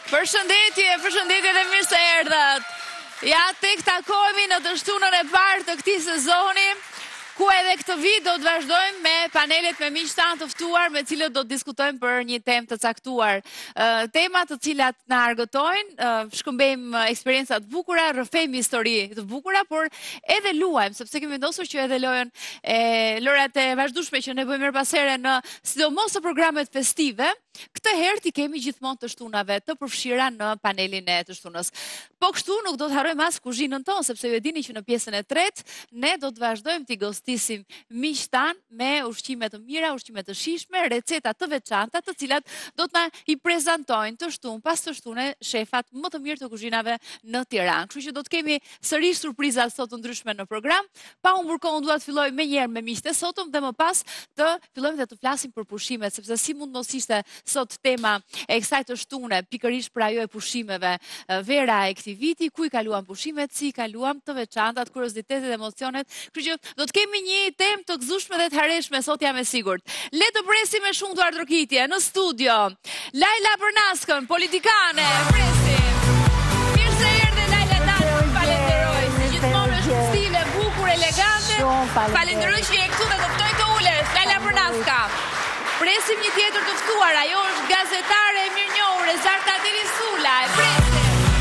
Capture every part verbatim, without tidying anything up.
Përshëndetje, përshëndetje dhe mirë se erdhët. Ja, tek takohemi në të shtunën e parë të këtij sezoni, ku edhe këtë vit do të vazhdojmë me panelet me miq tanë të ftuar, me cilët do të diskutojmë për një temë të caktuar. Uh, tema të cilat na argëtojnë, uh, shkëmbejmë eksperienca të bukura, rrëfejmë histori të bukura, por edhe luajmë, sepse kemi vendosur që edhe lojën e lojrat e vazhdueshme që ne bëjmë her pas here në sidomos të programet festive, këtë herë ti kemi gjithmonë të shtunave të përfshira në panelin e të shtunës. Po kështu nuk do të harrojmë as kuzhinën tonë, sepse ju e dini që në pjesën e tretë ne do të vazhdojmë t'i gostisim miq tan me ushqime të mira, ushqime të shijshme, receta të veçanta, të cilat do të na i prezantojnë të shtunë pas të shtunë shefat më të mirë të kuzhinave në Tiranë. Kështu që do të kemi sërish surpriza sot të ndryshme në program. Pa humbur kohën, dua të filloj menjëherë me miqtë e sotëm dhe më pas të fillojmë dhe të flasim për pushimet, sepse si mund mos ishte sot tema e kësaj të shtune, pikërisht për ajo e pushimeve, vera e këtij viti, ku i kaluam pushimet, si i kaluam, të veçantat, kuriozitetet, emocionet. Kështu që do të kemi një temë të gëzueshme dhe të harreshme sot, jam e sigurt. Le të presim me shumë duardrokitje në studio. Lajla Bernaskën, politikane, presim. Mirë se erdhe Lajla Tani, falenderoj. Si gjithmonë është stile bukur, elegante. Falenderoj që je këtu dhe do ftoj të ulesh. Lajla Bernaska. Presim një tjetër të ftuar, ajo është gazetare e mirënjohur, Rezarta Derisula, e presim.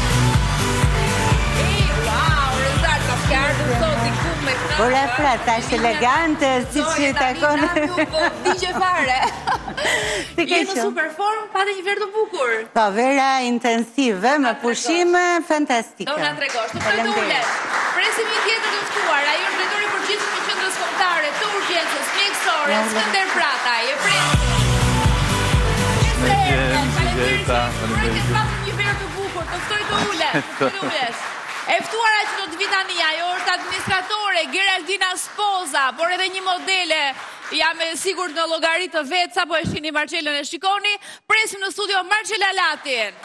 Ej, wow, Rezarta, ka ardhur sot diku me këtë. Por e pra, tash elegante, si që i takon. Po, digje fare. Je në super form, pate një verë të bukur. Po, vera intensive, me pushime fantastike. Do na tregosh, të ftoj të ulesh. Presim një tjetër të ftuar, ajo është drejtori i përgjithshëm i qendrës kombëtare të urgjencës mjekësore, Skënder Prata, e presim. Faleminderit. Faleminderit. Pasim një verë të bukur, të ftoj të ulesh, të ulesh. E ftuara që do të vi tani, ajo është administratore Geraldina Spoza, por edhe një modele, jam e sigurt në llogari të vet, sapo e shihni Marcelën e shikoni. Presim në studio Marcela Latin.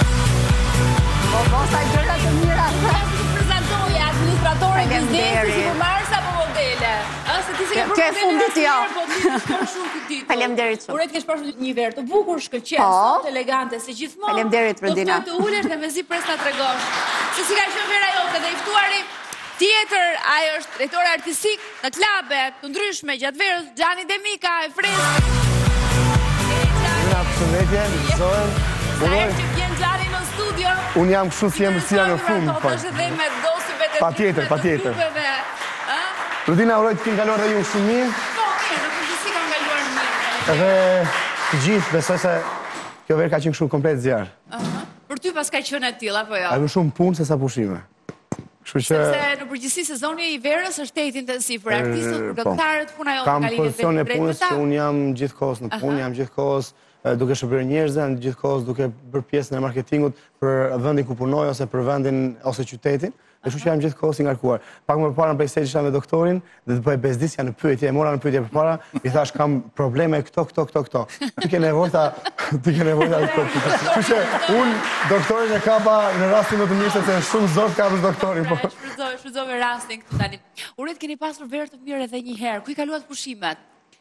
Po, po, sa gjëra të mira. Prezantoja administratore biznesi, si po marrës apo modele? Ëh, ti s'e ke Që e fundit jo. Po ti shkon shumë këtë ditë. Faleminderit shumë. Uroj të kesh pasur një verë të bukur, shkëlqyer, elegante si gjithmonë. Faleminderit Rodina. Do të ulesh dhe mezi pres ta tregosh. Se si ka qenë vera jote dhe i ftuari tjetër, ajo është drejtore artistik në klabe të ndryshme gjatë verës, Xhani Demika, e fresk. Nga përshëndetje, mësohem. Sa herë që vjen Xhani në studio. Unë jam kështu si emërsia në fund. Po është dhe me dosimet e Patjetër, patjetër. trupeve. Rodina, uroj të keni kaluar dhe ju shumë mirë. Po, mirë, në përgjithësi kam kaluar mirë. Edhe të gjithë besoj se kjo verë ka qenë kështu komplet zjarr. Për ty pas ka qenë e tillë apo jo? Ka më shumë punë se sa pushime. Kështu që Sepse në përgjithësi sezoni i verës është tetë intensiv për artistët, për këngëtarët, puna jote kam ka lidhje pozicion e drejt me punës ta. që unë jam gjithkohës në punë, jam gjithkohës duke shërbyer njerëzve, gjithkohës duke bërë pjesën e marketingut për vendin ku punoj ose për vendin ose qytetin. Dhe kështu që jam gjithkohës i ngarkuar. Pak më përpara në backstage isha me doktorin dhe të bëj bezdisja në pyetje, e mora në pyetje përpara, i thash kam probleme këto, këto, këto, këto. Ti ke nevojta, ti ke nevojta të këto. Kështu që unë doktorin e kapa në rastin më të mirë sepse është shumë zor të kapësh doktorin. Po. Shfrytzoj, shfrytëzove rastin këtu tani. Uroj të keni pasur verë të mirë edhe një herë. Ku i kaluat pushimet?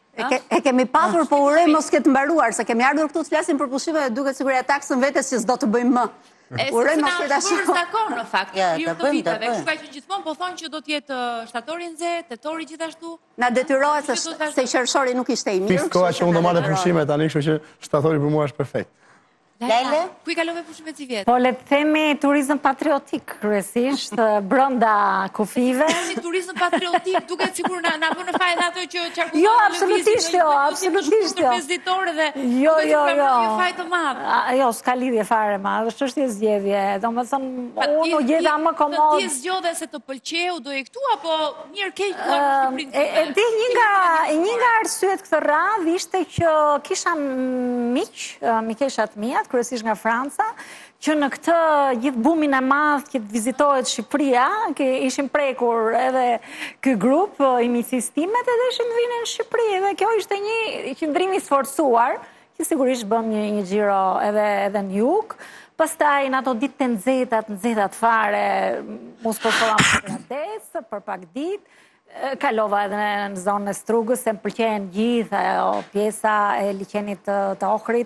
E kemi pasur, po uroj mos ketë mbaruar, se kemi ardhur këtu të flasim për pushime dhe duket sikur ja taksën vetes që s'do të bëjmë më. Uroj mos ketë ashtu. Është zakon në fakt, Ja, hir ta të bëjmë, viteve. ta bëjmë. Kështu ka qenë gjithmonë, po thonë që do të jetë shtatori nxehtë, tetori gjithashtu. Na detyrohet se se qershori nuk ishte i mirë. Pikë koha që unë do marrë pushime tani, kështu që shtatori për mua është perfekt. Lajla, ku i kalove pushimet si vjetë? Po le të themi turizëm patriotik kryesisht, brenda kufive. Si turizëm patriotik, duket sikur na na bën në faj ato që qarkullon. Jo, absolutisht jo, absolutisht jo. Vizitorë dhe Jo, jo, jo. Një faj të madh. Jo, s'ka lidhje fare ma, është çështje zgjedhje. Domethënë, unë u gjeta më komod. Ti zgjodhe se të pëlqeu do e këtu apo mirë keq në E di një nga një nga arsyet këtë radhë ishte që kisha miq, mikeshat mia, kryesisht nga Franca, që në këtë gjithë bumin e madh që të vizitohet Shqipëria, që ishin prekur edhe ky grup i miqësisë time edhe ishin të vinë në Shqipëri dhe kjo ishte një qëndrim i sforcuar, që sigurisht bëm një një xhiro edhe edhe në jug. Pastaj në ato ditë të nxehta, të nxehta fare, mos po shkova në Ades për pak ditë. Kalova edhe në zonën e Strugës, se më pëlqen gjithë ajo pjesa e liqenit të Ohrit.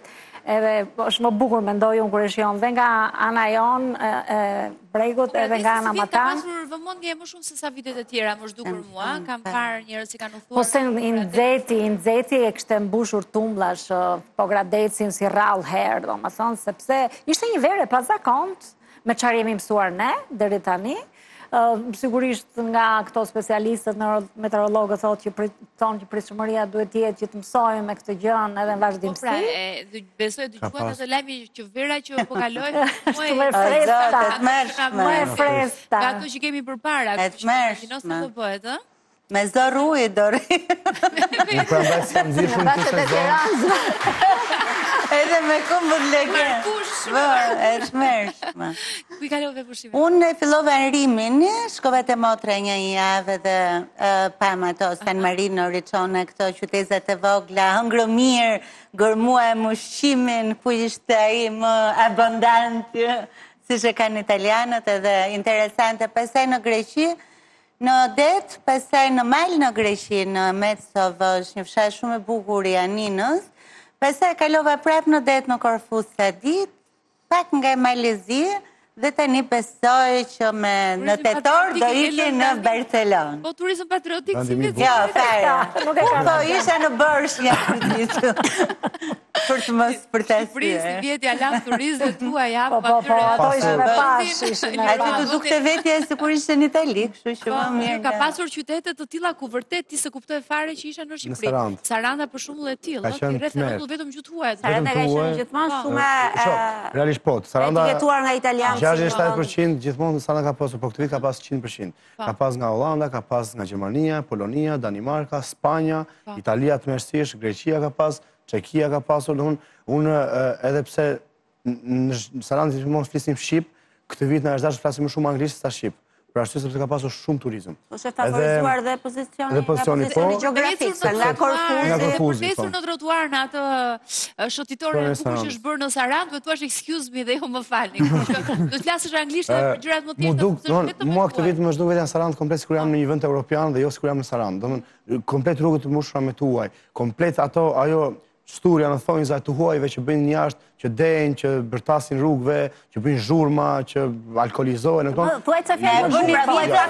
edhe është më bukur mendoj unë kur e shijon dhe nga ana jon e Bregut edhe nga ana Matan. Ka pasur vëmendje më shumë se sa vitet e tjera, më zhdukur mua, kam parë njerëz që kanë u thuar. Po se i nxehti, i nxehti e kishte mbushur tumbash, po gradecin si rrallë herë, domethënë sepse ishte një verë pa zakont, me çfarë jemi mësuar ne deri tani. Sigurisht nga këto specialistët meteorologët thonë që thonë që pritshmëria duhet të jetë që të mësojmë me këtë gjë edhe në vazhdimsi. Po pra, besoj dëgjuan atë lajmi që vera që po kaloi më e freskëta, më e freskëta. Ka ato që kemi përpara, që imagjinosh do bëhet, ë? Me zorruj, dori. Unë prandaj s'kam nxirr shumë këtë sezon. Edhe me kumbët lege. Vërë, e shmershme. Ku i kalove pushimin? Unë fillova në Rimin, shkova te motre një javë dhe pam ato San Marino, Riccione, këto qytetet e vogla, hëngrë mirë, gërmuam ushqimin, ku ishte ai më abundant, si që kanë italianët edhe interesante. Pastaj në Greqi, në det, pastaj në mal në Greqi, në Metsov, është një fshat shumë e bukur i Aninës. Pastaj kalova prap në det në Korfu sa ditë, pak nga Malezia, dhe tani besoj që me në tetor do iki në Barcelonë. Po turizëm patriotik si me Jo, fare. Po isha në bërsh një ditë. Për të mos për të asyrë. Shqipërisë, të vjetë jalan turizmet tua ja. Po, po, po, ato ishë me pash, ishë me pash. Aty të dukte vetja si kur ishte në Itali, kështu që më mirë. Ka pasur qytetet të tilla ku vërtet ti se kuptoj fare që isha në Shqipëri. Saranda për shembull e tillë, ti rreth rregull vetëm gjuhë huaj. Saranda ka qenë gjithmonë shumë realisht po, Saranda etiketuar nga italianë. gjashtëdhjetë e shtatë përqind gjithmonë Saranda ka pasur, po këtë vit ka pas njëqind përqind. Ka pas nga Hollanda, ka pas nga Gjermania, Polonia, Danimarka, Spanja, Italia të mështisht, Greqia ka pas, Çekia ka pasur, unë edhe pse në Sarandë gjithmonë flisim shqip, këtë vit na është dashur të flasim më shumë anglisht se sa shqip. Për arsye sepse ka pasur shumë turizëm. Është favorizuar dhe pozicioni, dhe pozicioni gjeografik, nga Korfuzi. Nga Korfuzi, Për nesër në trotuar në atë shotitorin e bukur që është bërë në Sarandë, duhet thuash excuse me dhe jo më falni. Do të flasësh anglisht edhe për gjërat më tjera. Mua këtë vit më zhduk vetëm Sarandë komplet sikur jam në një vend evropian dhe jo sikur jam në Sarandë. Domethënë komplet rrugët të mbushura me tuaj, komplet ato ajo shturja në thonjza të huajve që bëjnë jashtë, që dejnë, që bërtasin rrugëve, që bëjnë zhurma, që alkoolizohen. Thuaj ca fjalë më shumë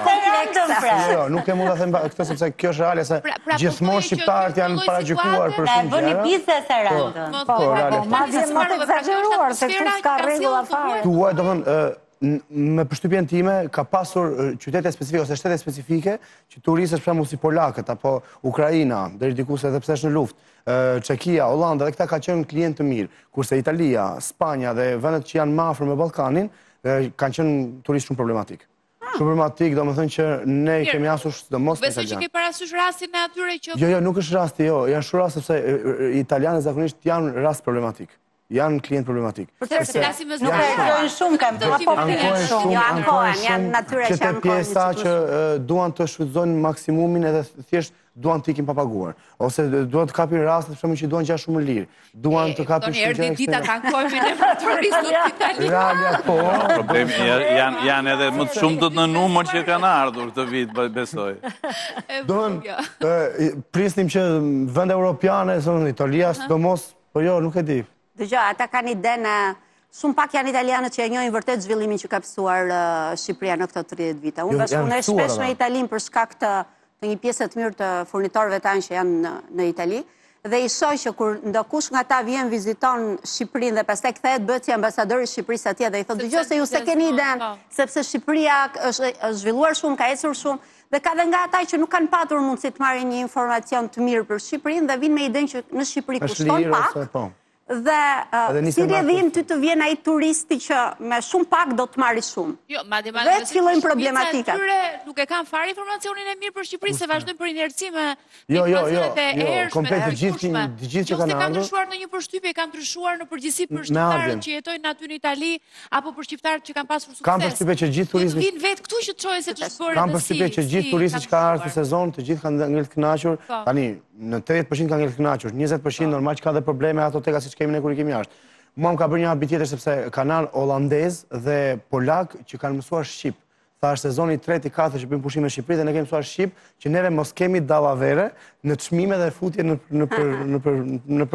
pra. Jo, nuk e mund ta them këtë sepse kjo është reale se gjithmonë shqiptarët janë paragjykuar për shumë gjëra. Bëni pizza Sarandën. Po, realisht. Madje më të egzageruar se këtu s'ka rregulla fare. Tuaj, domethënë, me përshtypjen time, ka pasur qytete specifike ose shtete specifike që turistët për shembull si polakët apo Ukraina, deri diku se edhe pse është në luftë, Çekia, Hollanda, dhe këta ka qenë klientë të mirë, kurse Italia, Spanja dhe vendet që janë më afër me Ballkanin kanë qenë turistë shumë problematik. Shumë problematik, domethënë që ne kemi asur sidomos me italianë. Besoj që ke parasysh rastin e atyre që Jo, jo, nuk është rasti, jo, janë shumë rast sepse italianët zakonisht janë rast problematik. Janë klient problematik. Për të flasim me nuk e kanë shumë kam të ankojnë shumë, jo ankojnë, janë natyre që ankojnë. Që pjesa që duan të shfrytëzojnë maksimumin edhe thjesht duan të ikin pa paguar. Ose duan të kapin rastet, për shembull që duan gjatë shumë lirë. Duan të kapin shumë gjë. Toni dita të ankojnë në turistët italianë. Realia po. Problemi janë janë edhe më të shumtët në numër që kanë ardhur këtë vit, besoj. Doon prisnim që vende europiane, thonë Italia, sidomos, po jo, nuk e di. Dëgjoj, ata kanë idenë, shumë pak janë italianët që e njohin vërtet zhvillimin që ka pësuar Shqipëria në këto tridhjetë vite. Unë bashkëpunoj shpesh me Italinë për shkak të një pjesë të mirë të furnitorëve tanë që janë në Itali, dhe i shoh që kur ndokush nga ta vjen viziton Shqipërinë dhe pastaj kthehet bëhet si ambasador i Shqipërisë atje dhe i thotë dëgjoj se ju se keni idenë, sepse Shqipëria është zhvilluar shumë, ka ecur shumë, dhe ka dhe nga ata që nuk kanë patur mundësi të marrin një informacion të mirë për Shqipërinë dhe vinë me idenë që në Shqipëri kushton pak. Dhe si rjedhin ty të vjen ai turisti që me shumë pak do të marri shumë. Jo, madje madje. Vetë fillojnë problematikat. Nuk e kanë fare informacionin e mirë për Shqipërinë se vazhdojnë për inerci me Jo, jo, jo, komplet të gjithë të gjithë që kanë ardhur. Kanë ndryshuar në një përshtypje, kanë ndryshuar në përgjithësi për shqiptarët që jetojnë aty në Itali apo për shqiptarët që kanë pasur sukses. Kanë përshtypje që gjithë turistët vinë vetë këtu që çojnë se ç'është bërë. Kanë përshtypje që gjithë turistët që kanë ardhur në sezon, të gjithë kanë ngel të kënaqur. Tani në tetëdhjetë përqind kanë ngel të kënaqur, njëzet përqind normal që ka dhe probleme ato teka siç kemi ne kur i kemi jashtë. Mua më ka bërë një habi tjetër sepse kanë ardhur holandez dhe polak që kanë mësuar shqip. Tha është sezoni i tretë i katërt që bëjmë pushime në Shqipëri dhe ne kemi mësuar shqip që neve mos kemi dallavere në çmime dhe futje në në për në për në për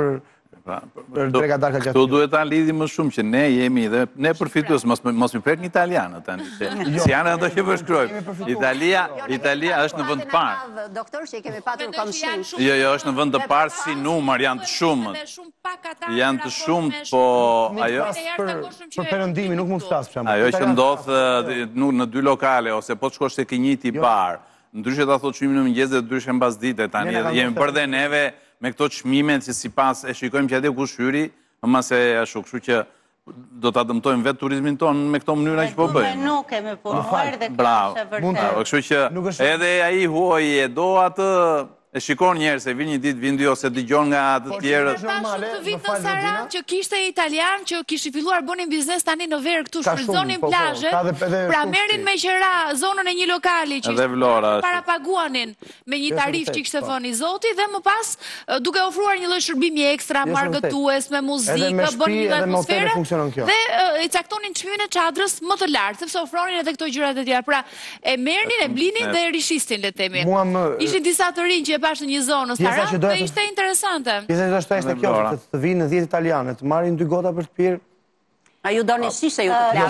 Këtu duhet ta lidhim më shumë që ne jemi dhe ne përfitues, mos mi prek një italianë tani. Si janë ato që përshkruajmë. Italia, Italia është në vend të parë. Doktor, që i kemi patur komshin. Jo, jo, është në vend të parë si numër, janë të shumë. Janë të shumë, po ajo për perëndimi nuk mund të flas për shembull. Ajo që ndodh në dy lokale ose po të shkosh tek i njëjti bar. Ndryshe ta thotë çmimin në mëngjes dhe ndryshe mbas dite tani jemi bërë dhe neve me këto çmime që sipas e shikojmë që atje kush hyri, më se ashtu, kështu që do ta dëmtojmë vetë turizmin ton me këto mënyra që po bëjmë. Nuk kemi punuar dhe bravo. Kështu që edhe ai huaj e do atë e shikon njerëz se vin një ditë vin dy ose dëgjon nga të tjerët. Normale, të vit në Saran që kishte italian që kishte filluar bënin biznes tani në verë këtu shfrytëzonin plazhet. Pra merrin me qira zonën e një lokali që para paguanin me një tarifë që kishte vënë zoti dhe më pas duke ofruar një lloj shërbimi ekstra marketues me muzikë, bënin një atmosferë dhe i caktonin çmimin e çadrës më të lartë sepse ofronin edhe këto gjërat e tjera. Pra e merrnin, e blinin dhe e rishistin le të themi. Ishin disa të rinj që bashkë në një zonë në Saran, dhe ishte interesante. Pjesa që është ishte kjo, të vinë në dhjetë italiane, të marrin dy gota për të pirë. A ju doni shishe ju të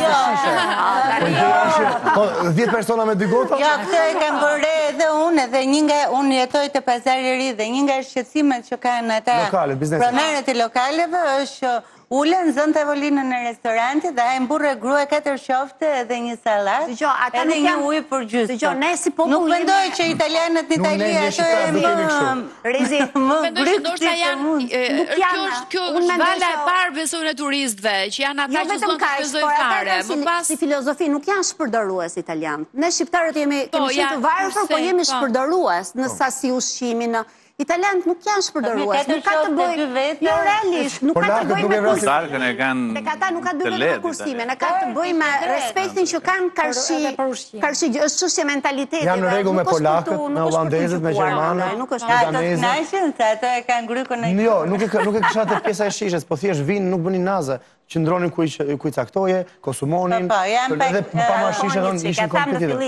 plasë? dhjetë persona me dy gota? Jo, këtë e kam bërë edhe unë, dhe një nga unë jetoj të Pazari i Ri, dhe një nga shqetësimet që kanë ata pronarët e lokaleve është ullën, zënë tavolinën në restorantit dhe a e mburre grua katër qofte edhe një salat edhe një ujë për gjysë. Nuk mendoj që italianët në Itali ato e më Rezi, më grykë që të mund. Kjo është vala e parë besojnë e turistëve, që janë ata që zonë të shpenzojnë fare. Si filozofi nuk janë shpërdorues italianë. Ne shqiptarët jemi shetë varfër, po jemi shpërdorues në sasi ushqimi në italianët nuk janë shpërdorues, nuk ka të bëjë, jo realisht, nuk ka të bëjë me kursime. Tek ata nuk ka të bëjë me kursime, ne ka të bëjë me respektin që kanë karshi, karshi është çështje mentaliteti. Janë në rregull me polakët, me holandezët, me gjermanët, nuk është danezët. Naqen se ato e kanë grykun e. Jo, nuk e nuk e kisha të pjesa e shishes, po thjesht vinë, nuk bënin naze. Qëndronin ku i caktoje, konsumonin, edhe pa ma shishe ishin kompetitiv.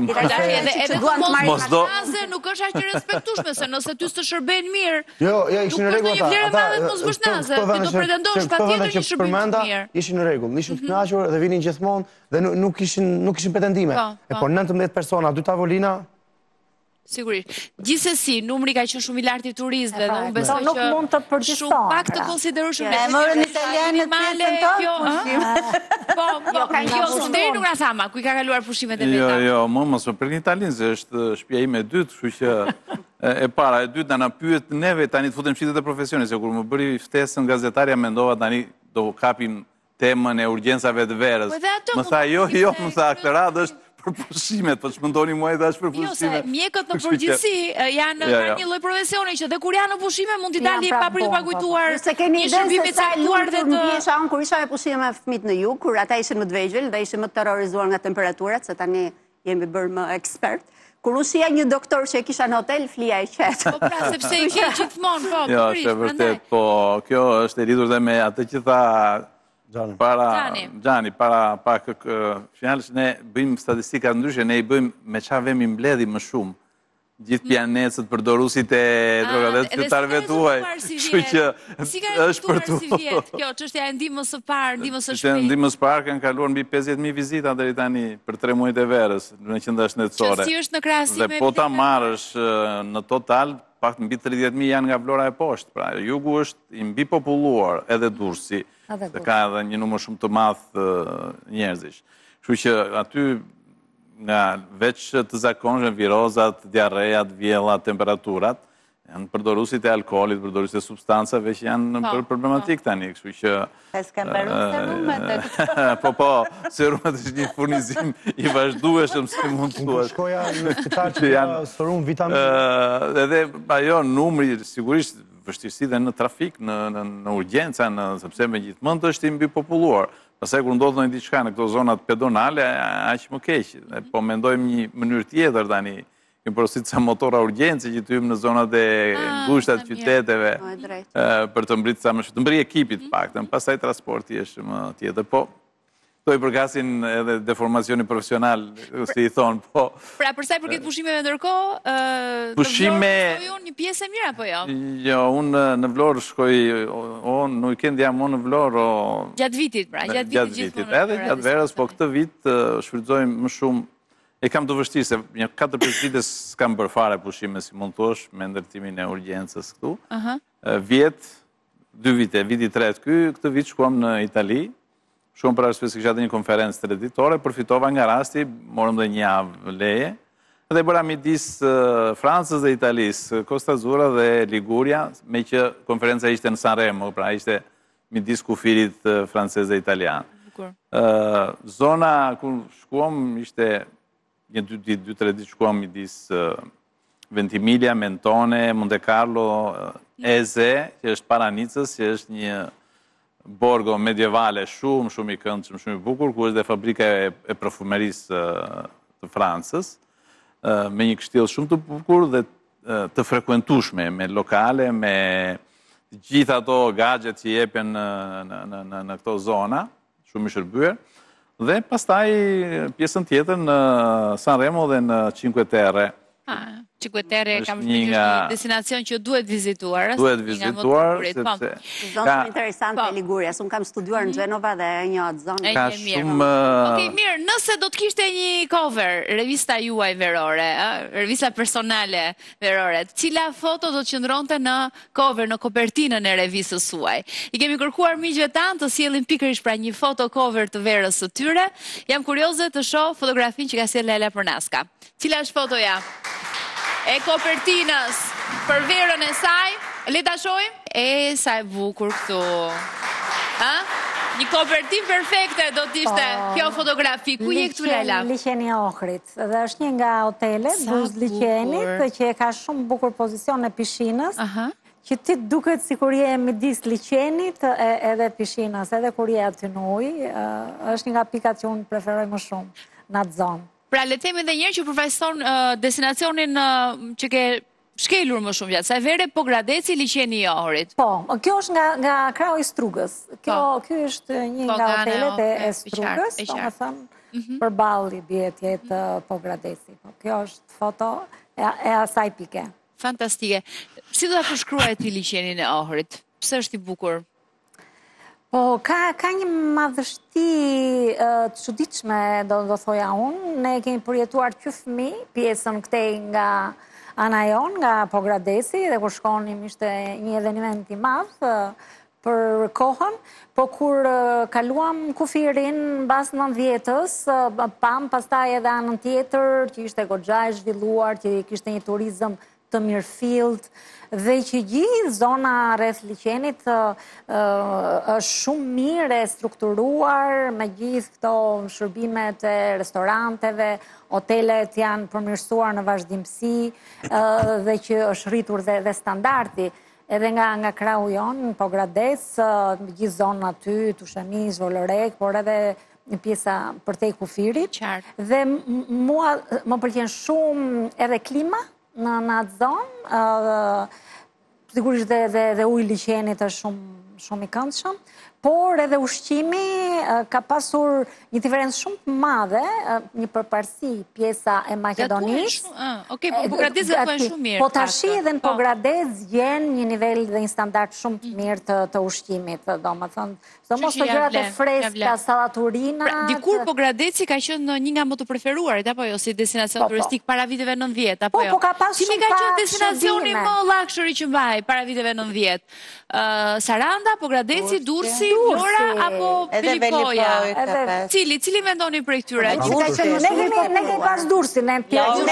Edhe ku mos naze nuk është aq e respektueshme, se nëse ty s'të shërben mirë. Jo, jo, ishin në rregull ata. Ata mos bësh naze, ti do pretendosh patjetër një shërbim të mirë. Ishin në rregull, ishin të kënaqur dhe vinin gjithmonë dhe nuk kishin nuk kishin pretendime. E po nëntëmbëdhjetë persona, dy tavolina. Sigurisht. Gjithsesi, numri ka qenë shumë i lartë i turistëve dhe unë besoj që nuk mund të përgjithësohet. Shumë pak të konsiderueshëm. E morën italianët pjesën tonë. Po, jo, jo, deri nuk na thama ku i ka kaluar pushimet e veta. Jo, jo, më mos më për Italinë, se është shtëpia ime e dytë, kështu që e para, e dytë na pyet neve tani të futem shitet e profesionit, se kur më bëri ftesën gazetarja mendova tani do kapim temën e urgjencave të verës. Më tha jo, jo, më tha këtë radhë është për pushimet, po çmendoni mua edhe as për pushimet. Jo, se mjekët në përgjithësi janë një lloj profesioni që dhe kur janë në pushime mund t'i dalë pa prit paguajtuar një shërbim i caktuar dhe të isha unë kur isha me pushime me fëmijët në jug, kur ata ishin më të vegjël dhe ishin më të terrorizuar nga temperaturat, se tani jemi bërë më ekspert. Kur unë shija një doktor që e kisha në hotel, flija e qetë. Po pra, sepse i ke gjithmonë, po, jo, është vërtet, po, kjo është e lidhur dhe me atë që tha para Gjani, para pak fjalësh, ne bëjmë statistika ndryshe, ne i bëjmë me qa vemi mbledhi më shumë. Gjithë pjanecët, përdorusit e drogadet qytetarëve tuaj. Kështu që është për tu. Kjo çështja e ndihmës së parë, ndihmës së shpejtë. Ndihmës së parë kanë kaluar mbi pesëdhjetë mijë vizita deri tani për tre muajt e verës në qendra shëndetësore. Që si është në krahasim me dhe po ta marrësh në total, pak mbi tridhjetë mijë janë nga Vlora e poshtë. Pra, jugu është i mbi populluar, edhe Durrësi, dhe ka edhe një numër shumë të madh njerëzish. Kështu që aty nga veç të zakonshme virozat, diarrejat, vjellat, temperaturat, janë përdorusit e alkoolit, përdorusit e substancave që janë për problematik tani, kështu që... Pas kam paru serumet. Po, po, serumet është një furnizim i vazhdueshëm, si mund të thuash. Shkoja në spital që janë serum vitaminë. Edhe ajo numri, sigurisht, vështirësi dhe në trafik, në urgjenca, sepse me gjithmonë është i mbi populluar. Pastaj kur ndodh ndonjë diçka në këto zonat pedonale, aq më keq. Po mendojmë një mënyrë tjetër tani, kemi porositë sa motora urgjencë që të hyjmë në zonat e ngushta të qyteteve për të mbritur sa më shumë, të mbri ekipit paktën, pastaj transporti është më tjetër. Po Këto i përkasin edhe deformacioni profesional, si i thonë, po... Pra, përsa i përket pushimeve ndërkohë, të Vlorë shkoj unë një pjesë e mirë, apo jo? Jo, unë në Vlorë shkoj, o, në weekend jam o në Vlorë, o... Gjatë vitit, pra, gjatë vitit gjithmonë. Edhe gjatë verës, po këtë vit shfrytëzojmë më shumë, e kam të vështirë, se një katër pesë vite s'kam bërë fare pushime, si mund të thosh, me ndërtimin e urgjencës këtu. Vjet, dy vite, viti tret ky, këtë vit shkuam në Itali, shumë për arsye se kisha një konferencë traditore, përfitova nga rasti, morëm dhe një javë leje, dhe bëra midis Francës dhe Italisë, Costa Azzurra dhe Liguria, me që konferenca ishte në Sanremo, pra ishte midis kufirit francez dhe italian. Zona ku shkuam ishte një dy ditë, dy tre ditë shkuam midis Ventimiglia, Mentone, Monte Carlo, Eze, që është para Nicës, që është një borgo medievale shumë, shumë i këndshëm, shumë i bukur, ku është dhe fabrika e profumerisë të Francës, me një kështjellë shumë të bukur dhe të frekuentueshme, me lokale, me gjithë ato gadget që jepen në këto zona, shumë i shërbyer, dhe pastaj pjesën tjetër në Sanremo dhe në Cinque Terre. Cinque Terre kam përgjithë një destinacion që duhet vizituar. Duhet vizituar, sepse... Zonë interesante e Ligurias, unë kam studuar në Genova dhe një atë zonë. Ka shumë... Okej, mirë, nëse do të kishte një cover, revista juaj verore, revista personale verore, cila foto do të qëndronte në cover, në kopertinën e revistës suaj? I kemi kërkuar miqve tanë të sjellin pikërisht pra një foto cover të verës së tyre. Jam kurioze të shoh fotografinë që ka sjellë Lela Përnaska. Cila është fotoja e kopertinës për verën e saj? Le ta shohim? E, sa e bukur këtu. Një kopertin perfekte do t'ishte kjo fotografi. Ku je këtu, Lela? Liqeni e Ohrit. Dhe është një nga hotelet, Buz Liqenit, që ka shumë bukur pozicion në pishinës, që ti duket si kur je midis liqenit edhe pishinës, edhe kur je aty në ujë, është një nga pikat që unë preferoj më shumë në atë zonë. Pra, le themi edhe njerë që përfaqëson destinacionin që ke shkelur më shumë gjatë, sa e vere Pogradeci, Liqeni i Ohrit. Po, kjo është nga krau i Strugës. Kjo është një nga hotelet e Strugës, do më thëmë, për balli bjetë jetë Pogradeci. Kjo është foto e asaj pike. Fantastike. Si do të përshkruaj ti Liqenin e Ohrit? Pse është i bukur? Po, ka një madhështi të çuditshme, do thoja unë. Ne kemi përjetuar që fëmi, pjesën këtej nga Anajon, nga Pogradeci, dhe kur shkonim ishte një eveniment i madh për kohën, po kur kaluam kufirin bas nëntëdhjetës, pam pastaj edhe anën tjetër, që ishte goxha e zhvilluar, që kishte një turizëm të mirëfillt, dhe që gjithë zona rreth liqenit është shumë mirë e strukturuar, me gjithë këto shërbimet e restoranteve, hotelet janë përmirësuar në vazhdimsi, dhe që është rritur dhe standardi. Edhe nga krau jonë, Pogradec, gjithë zonë aty, Tushamis, Volorek, por edhe një pjesa përtej kufirit. Dhe mua më pëlqen shumë edhe klima, në atë zonë, sigurisht dhe ujë liqenit është shumë i këndshëm, por edhe ushqimi ka pasur një diferencë shumë të madhe, një përparësi pjesa e Maqedonisë. Okej, po Pogradec dhe të shumë mirë. Po tashi edhe në Pogradec gjen një nivel dhe një standart shumë të mirë të ushqimit, do më thënë. Së mos të gjërat e freska, salaturina... Dikur Pogradeci ka qenë një nga më të preferuarit, apo jo, si destinacion turistik para viteve nëntëdhjetë, apo jo? Po, po ka pas shumë ka qenë destinacioni më luxury që mbaj para viteve nëntëdhjetë? Saranda, Pogradeci, Durrësi, Vlora, apo Filipoja? Cili, cili mendoni për këtyre? Ne kemi pas Durrësin, ne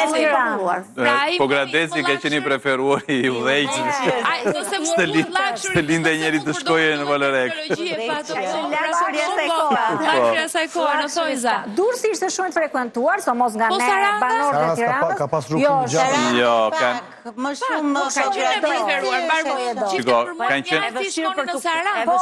pjaqë. Pogradeci ka qenë i preferuar i udhëheqës. Së linde njeri të shkoje në Valorek. Durrësi ishte shumë të frekuentuar, so mos nga ne banorët e Tiranës. Ka pas rrugë në gjatë. Jo, ka... Më shumë më ka qenë e preferuar, barë qifte për mua një fishmonë në Sarandë.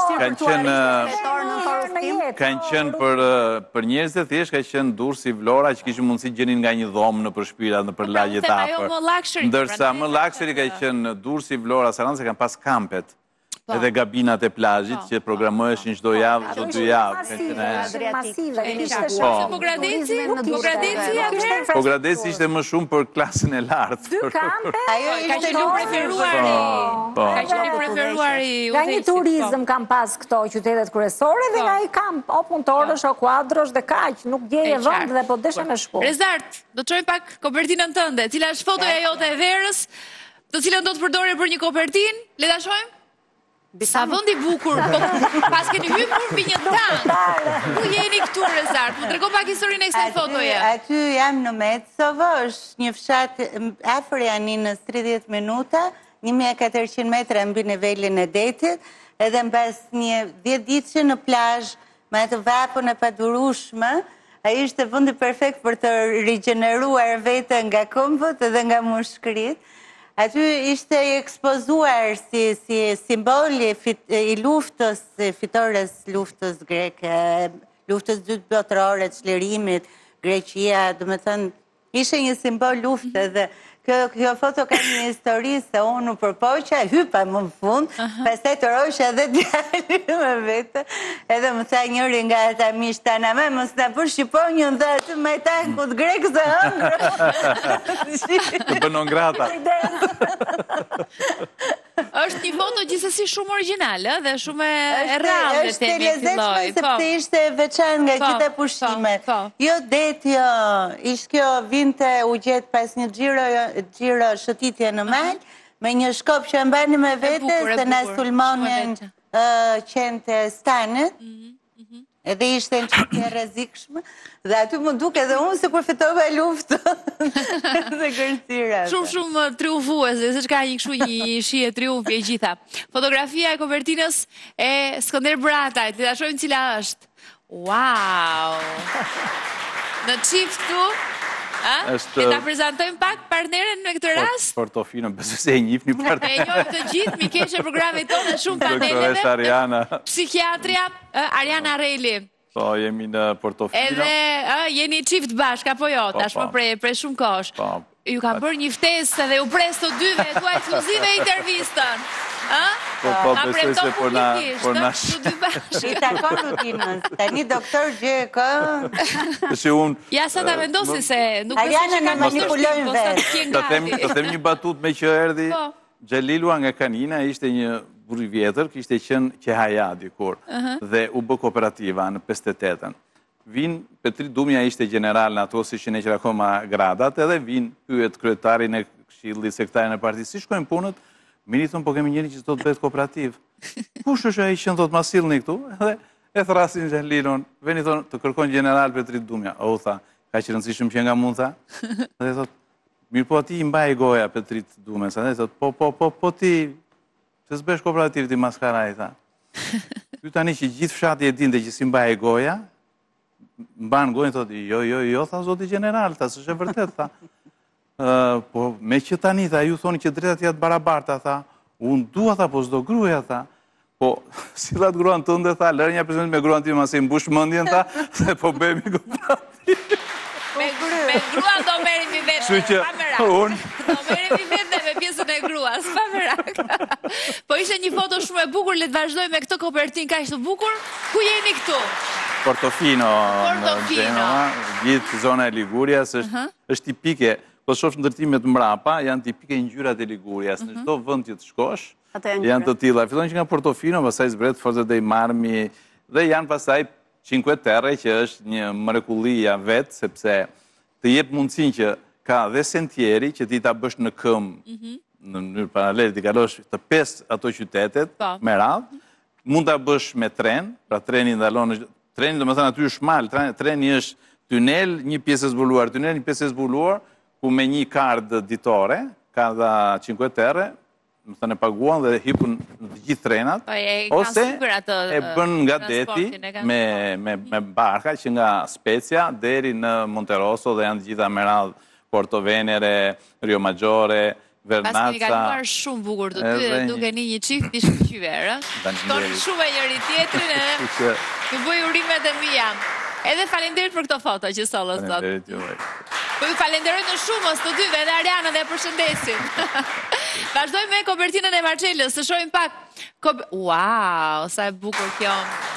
Kanë qenë për njerëzit thjesht, ka qenë Durrësi, Vlora, që kishë mundësi gjenin nga një dhomë në përshpira, në për lagjet apër. Ndërsa më luxury ka qenë Durrësi, Vlora, Sarandë, se kanë pas kampet. edhe gabinat e plazhit që programoheshin çdo javë, çdo dy javë. Masive, Po Gradeci, po Gradeci atëherë. Po Gradeci ishte më shumë për klasën e lartë. Dy kampe, Ka qenë preferuari. Ka qenë preferuari. Nga një turizm kam pas këto qytetet kryesore dhe nga i kamp o punëtorësh o kuadrosh dhe kaq, nuk djeje vend dhe po deshe me shku. Rezart, do të çojmë pak kopertinën tënde. Cila është fotoja jote e verës, të cilën do të përdore për një kopertinë? Le ta shohim. Sa vend i bukur, po pas keni hyrë mbi një tank. Ku jeni këtu Rezart? Më tregon pak historinë e kësaj fotoje. Aty jam në Metsovo, është një fshat afër Janinës tridhjetë minuta, një mijë e katërqind metra mbi nivelin e detit, edhe mbas një dhjetë ditësh në plazh me atë vapën e padurueshme, ai ishte vendi perfekt për të rigjeneruar veten nga këmbët edhe nga mushkërit. Aty ishte ekspozuar si, si simboli i luftës, fitores luftës greke, luftës dytë botërore të çlirimit, Greqia, do të thënë, ishte një simbol lufte dhe kjo, kjo foto ka një histori se unë u përpoqa, hypa më në fund, pastaj të rosha dhe djali me vete, edhe më tha njëri nga ata miq tana, më mos na bësh shqiponjën dhe aty me tankut grek se hëngër. Të bënon grata. Është një foto gjithsesi shumë origjinale dhe shumë e rrallë. Është e lezetshme sepse ishte e veçantë nga gjitha pushimet. Jo det, jo, ishte kjo vinte u gjet pas një xhiro xhiro shëtitje në mal, me një shkop që mbani me vete se na sulmonin qente stanët. Edhe ishte në qëtje rrezikshme, dhe aty më duke edhe unë se kur fitova luftën dhe gërësira. Shumë shumë triumfuese, se që ka një këshu një shije triumfi e gjitha. Fotografia e kopertinës e Skënder Bratajt, të da shojmë cila është. Wow! Në qift këtu, e ta prezentojmë pak partneren në këtë rast? Portofino, besoj se e njihni partneren. E njojmë të gjithë, mi keqe programit tonë shumë paneleve. Psikiatria, Ariana Reli. Po, jemi në Portofino. Edhe jeni qift bashk, apo jo, tashmë pre shumë kosh. Ju kam bërë një ftesë dhe u pres të dyve, tua ekskluzive intervistën. Po, po, besoj se por na... I takon rutinës, tani doktor Gjeko... Ja, sa ta vendosi se... Ariana në manipulojnë vetë. Të them një batut me që erdi, Gjelilua nga Kanina ishte një burri vjetër, kishte qenë Qehaja dikur, dhe u bë kooperativa në pesëdhjetë e tetën. Vin, Petri Dumja ishte general në ato si që ne qëra koma gradat, edhe vin pyet kryetarin e këshillit, sektarin e partisë, si shkojnë punët, mini thonë, po kemi njëri që të të bëhet kooperativ. Kush është ai që thot ma sillni këtu? Edhe e thrasin Gjelilon, veni thonë, të kërkon general Petri Dumja. O, tha, ka që rëndësishëm që nga mund, tha. Edhe thot, mirë po ati i mbaj goja Petrit Dumja. Edhe thot, po, po, po, po ti, se s'besh kooperativ ti maskaraj, tha. Ty tani që gjithë fshati e dinte që si mbaj goja, mban gojën, thot, jo, jo, jo, tha, zoti general, tha, s'është e vërtet, tha. Po, me që tani, tha, ju thoni që drejtat jatë barabarta, tha, unë dua, tha, po s'do gruja, tha, po, si lat gruan tënde, tha, lërë një president me gruan ti, ma se mbush mëndjen, tha, se po bëmi kooperativ. Me gruan do merimi vetë, pa merak. Do merimi vetë me pjesën e gruas, pa merak. Po ishte një foto shumë e bukur, le të vazhdoj me këtë kopertin ka ishte bukur. Ku jeni këtu? Portofino, në Genova, gjithë zona e Ligurias, është tipike. Po shofsh ndërtimet mrapa, janë tipike ngjyrat e Ligurias. Në çdo vend që të shkosh, janë të tilla. Fillojnë që nga Portofino, pastaj zbret Forza dei Marmi, dhe janë pastaj Cinque Terre, që është një mrekullia vetë, sepse të jep mundësinë që ka dhe sentieri që ti ta bësh në këmbë, në mënyrë paralele, ti kalosh të pesë ato qytetet me radhë, mund ta bësh me tren, pra treni ndalon, treni domethënë aty është mal, treni është tunel, një pjesë e zbuluar, tunel, një pjesë e zbuluar, ku me një kardë ditore, kardha Cinque Terre, më thënë e paguan dhe hipën në të gjithë trenat, ose e bën nga deti me barka që nga Specia deri në Monterosso dhe janë të gjitha me radhë Porto Venere, Rio Maggiore, Vernazza. Pas keni kaluar shumë bukur të dy, duke një një qift i shkëqyver, tonë shumë e njëri tjetrin e ju bëj urimet e mija. Edhe falenderit për këto foto që sollës sot. Po ju falenderoj në shumës të dyve, edhe Ariana dhe përshëndesim. Vazhdojmë me kopertinën e Marcelës, të shohim pak. Wow, sa e bukur kjo.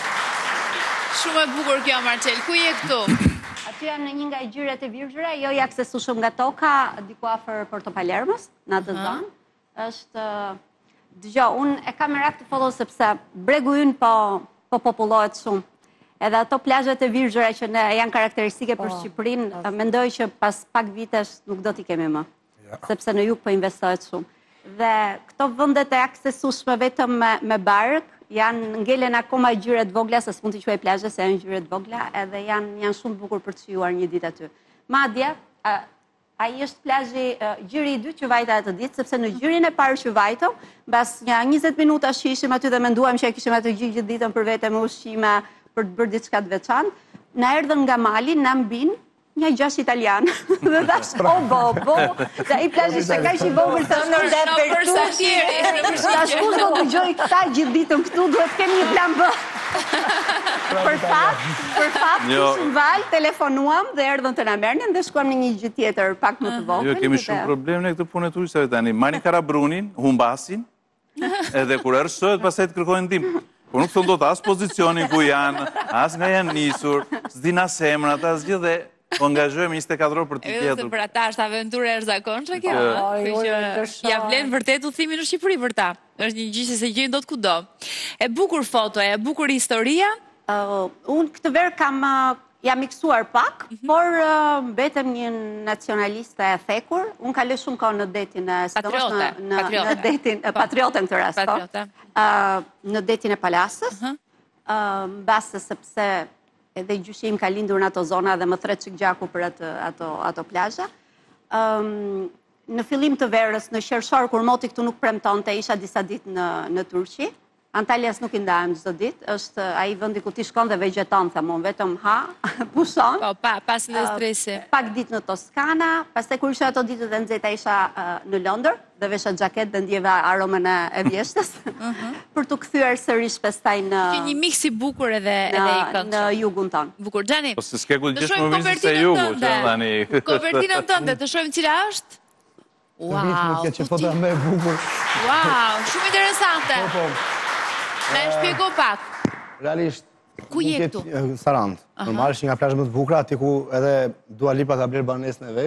Shumë e bukur kjo, Marcel. Ku je këtu? Aty jam në një nga i gjyret e virgjëra, jo i aksesueshëm nga toka, diku afër Porto Palermos, në atë zonë. Është, dëgjoj, unë e kam merak të foto sepse bregu ynë po po popullohet shumë. Edhe ato plazhet e virgjëra që ne janë karakteristike për Shqipërinë, mendoj që pas pak vitesh nuk do t'i kemi më. Sepse në jug po investohet shumë. Dhe këto vendet e aksesueshme vetëm me, me bark janë ngelen akoma gjyret vogla, se s'mund t'i quaj plazhe se janë gjyret vogla, edhe janë janë shumë bukur për të shijuar një ditë aty. Madje, ai është plazhi gjyri i dytë që vajta atë ditë, sepse në gjyrin e parë që vajtëm, mbas një njëzet minuta që ishim aty dhe menduam që kishim atë gjë gjithë ditën për vete me ushqime, për të bërë diçka të veçantë, na erdhën nga mali, na mbin një gjash italian. Dhe thash, o, bo, bo, dhe i plazhi se ka që i vogël të në dhe për të shirë. Tash ku do të gjoj këta gjithë ditën këtu, duhet kemi një plan B. Për fat, për fat, kishim val, telefonuam dhe erdhën të na merrnin dhe shkuam në një gjë tjetër pak më të vogël. Jo, kemi shumë problem në këtë punë të ujë, tani. Marrin karabrunin, humbasin, edhe kur ershtohet pastaj të kërkojnë ndihmë. Po nuk thonë dot as pozicionin ku janë, as nga janë nisur, s'din as emrat, as gjë dhe po angazhojmë njëzet e katër orë për t'i tjetër. Edhe se për ata është aventurë e jashtëzakonshme kjo. Ja vlen vërtet udhëtimin në Shqipëri për ta. Është një gjë që se gjejnë dot kudo. E bukur foto, e bukur historia. Unë këtë verë kam jam miksuar pak, por mbetem një nacionaliste e thekur. Unë kaloj shumë kohë në detin e Patriote. në detin patriote në këtë rast. Patriote. Në detin e Palasës. Mbase sepse edhe gjyshi im ka lindur në ato zona dhe më thret çik gjaku për ato, ato, ato plazha. Um, në fillim të verës, në qershor, kur moti këtu nuk premtonte, isha disa ditë në, në Turqi. Antaljas nuk i ndahem çdo ditë, është ai vendi ku ti shkon dhe vegjeton, thamon, vetëm ha, pushon. Po, pa, pas dhe stresi. Uh, pak ditë në Toskana, pastaj kur isha ato ditët e nxehta isha uh, në Londër, dhe vesha xhaket dhe ndjeva aromën e vjeshtës, për të kthyer sërish pastaj në Që një miks i bukur edhe edhe i këndshëm. Në jugun ton. Bukur, Xhani. Po se s'ke ku gjesh më mirë se jugu, që tani. Kopertinën tënde, të shohim cila është? Wow. Që foto më e bukur. Wow, shumë interesante. Me shpjego pak. Realisht, ku je këtu? Sarandë. Normal është nga plazhet më të bukura, aty ku edhe Dua Lipa ka bler banesën e vet.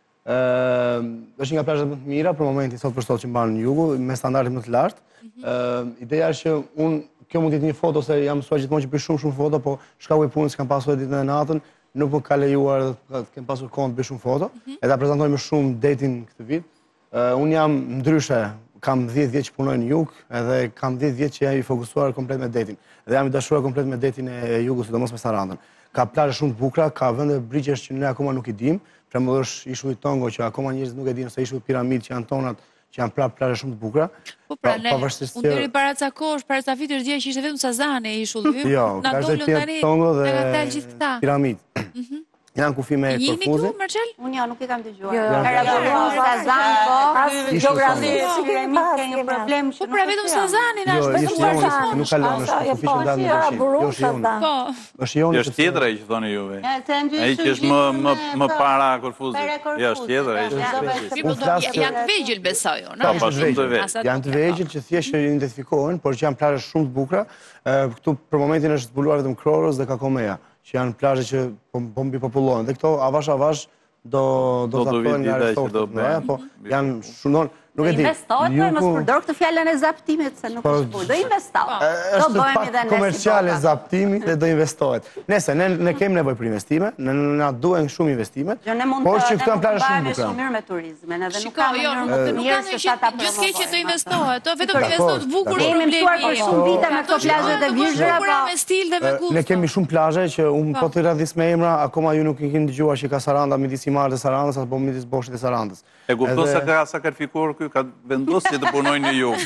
Ë, është nga plazhet më të mira për momentin sot për sot që mban në jugu, me standarde më të lartë. Ë, ideja është që unë kjo mund të jetë një foto se jam mësuar gjithmonë që bëj shumë shumë foto, po shkaku i punës kam pasur ditën e natën, nuk më ka lejuar të kem pasur kohë të bëj shumë foto. E ta prezantoj më shumë datin këtë vit. Unë jam ndryshe. Kam dhjetë vjetë që punoj në jug, edhe kam dhjetë vjetë që jam i fokusuar komplet me detin. Dhe jam i dashuar komplet me detin e jugut, sidomos me Sarandën. Ka plazhe shumë të bukura, ka vende brigjesh që ne akoma nuk i dim. Për shembull është ishull i Tongo që akoma njerëzit nuk e dinë, se ishull Piramid që janë tonat, që janë prapë plazhe shumë të bukura. Po pra ne, unë deri para ca kohësh, para ca vitesh dje që ishte vetëm Sazani ishull ynë. Jo, ka është Tongo dhe Piramid. Janë kufi me përfuzi. Njihni këtu, Marcel? Unë jo, nuk i kam dëgjuar. Karabulon, Sazan, po. Gjeografi, Piramid ka një problem që po pra vetëm Sazani na është vetëm Sazani. Nuk kalon, është kufi që ndanë në Bashim. Jo, është joni. Po. Është joni. Është tjetër ai që thoni juve. Ai që është më më më para Korfuzit. Jo, është tjetër ai. Janë të vegjël besoj unë. Po, po, shumë të vegjël. Janë të vegjël që thjesht identifikohen, por që janë plazhe shumë të bukura. Këtu për momentin është zbuluar vetëm Kroros dhe Kakomeja, që janë plazhe që po mbi popullohen. Dhe këto avash avash do do zaptojnë nga resortet, po janë shumë nuk e di. Investohet, po mos përdor këtë fjalën e zaptimit se nuk është punë. Do investohet. Do bëjmë edhe ne komerciale zaptimi dhe do investohet. Nëse ne ne kemi nevojë për investime, ne na duhen shumë investime. Por që këto janë plazhe shumë bukura. Shumë mirë me turizmin, edhe nuk ka jo, nuk ka ne që gjithsesi të investohet, to vetëm investohet bukur problemi. Ne kemi për shumë vite me këto plazhet e virgjëra, po me stil dhe me gust. Ne kemi shumë plazhe që un po të radhis me emra, akoma ju nuk e keni dëgjuar që ka Saranda midis Imar dhe Sarandës apo midis Boshit dhe Sarandës. E kupton se ka sakrifikuar ky, ka vendosur që të punojnë në jug.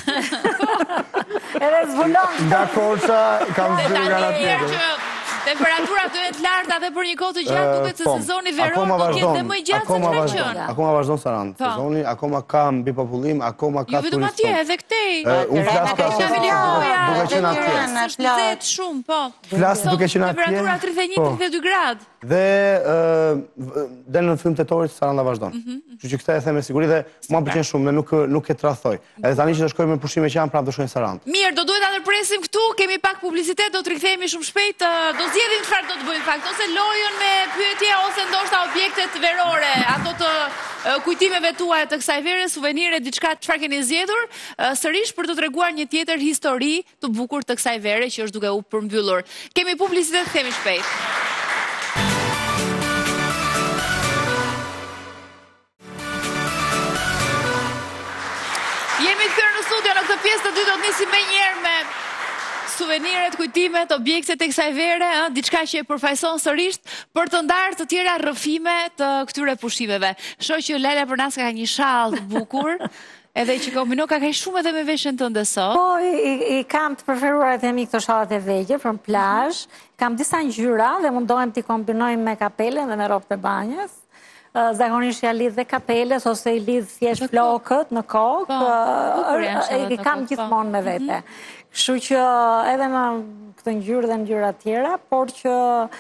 Edhe zbulon. Nga Korça kam zgjuar nga tjetër. Temperaturat do jetë larta dhe për një kohë të gjatë duket se sezoni veror do të jetë më i gjatë se ka qenë. Akoma vazhdon Sarandë. Sezoni akoma ka mbi popullim, akoma ka turistë. Jo vetëm atje, edhe këtej. Unë flas për duke qenë atje. Është shumë, po. Flas duke qenë atje. Temperatura tridhjetë e një tridhjetë e dy gradë. dhe dhe në film tetorit Saranda vazhdon. Kështu që këtë e them me siguri dhe mua më pëlqen shumë, nuk nuk e tradhoj. Edhe tani që do shkojmë me pushime që janë prapë do shkojmë në Sarandë. Mirë, do duhet ta ndërpresim këtu, kemi pak publicitet, do të rikthehemi shumë shpejt, do zgjedhim çfarë do të bëjmë fakt, ose lojën me pyetje ose ndoshta objektet verore, ato të kujtimeve tuaja të kësaj vere, suvenire, diçka çfarë keni zgjedhur, sërish për të treguar një tjetër histori të bukur të kësaj vere që është duke u përmbyllur. Kemi publicitet, kthehemi shpejt. Jemi të kërë në studio, në këtë pjesë të dy do të nisim me njerë me suveniret, kujtimet, objektet e kësaj vere, diçka që e përfaqëson sërisht për të ndarë të tjera rrëfime të këtyre pushimeve. Shoh që Lala për nas ka një shall të bukur, edhe që kombino ka kaj shumë edhe me veshën tënde sot. Po, i kam të preferuar e themi këto shallat e vegjë, për në plazh, kam disa ngjyra dhe mundohem t'i kombinojmë me kapelen dhe me ropë të banjës. Zakonisht ja lidh dhe kapeles, ose i lidh thjesht flokët në kokë, i kam gjithmonë me vete. Kështu që edhe në këtë ngjyrë dhe ngjyra tjera, por që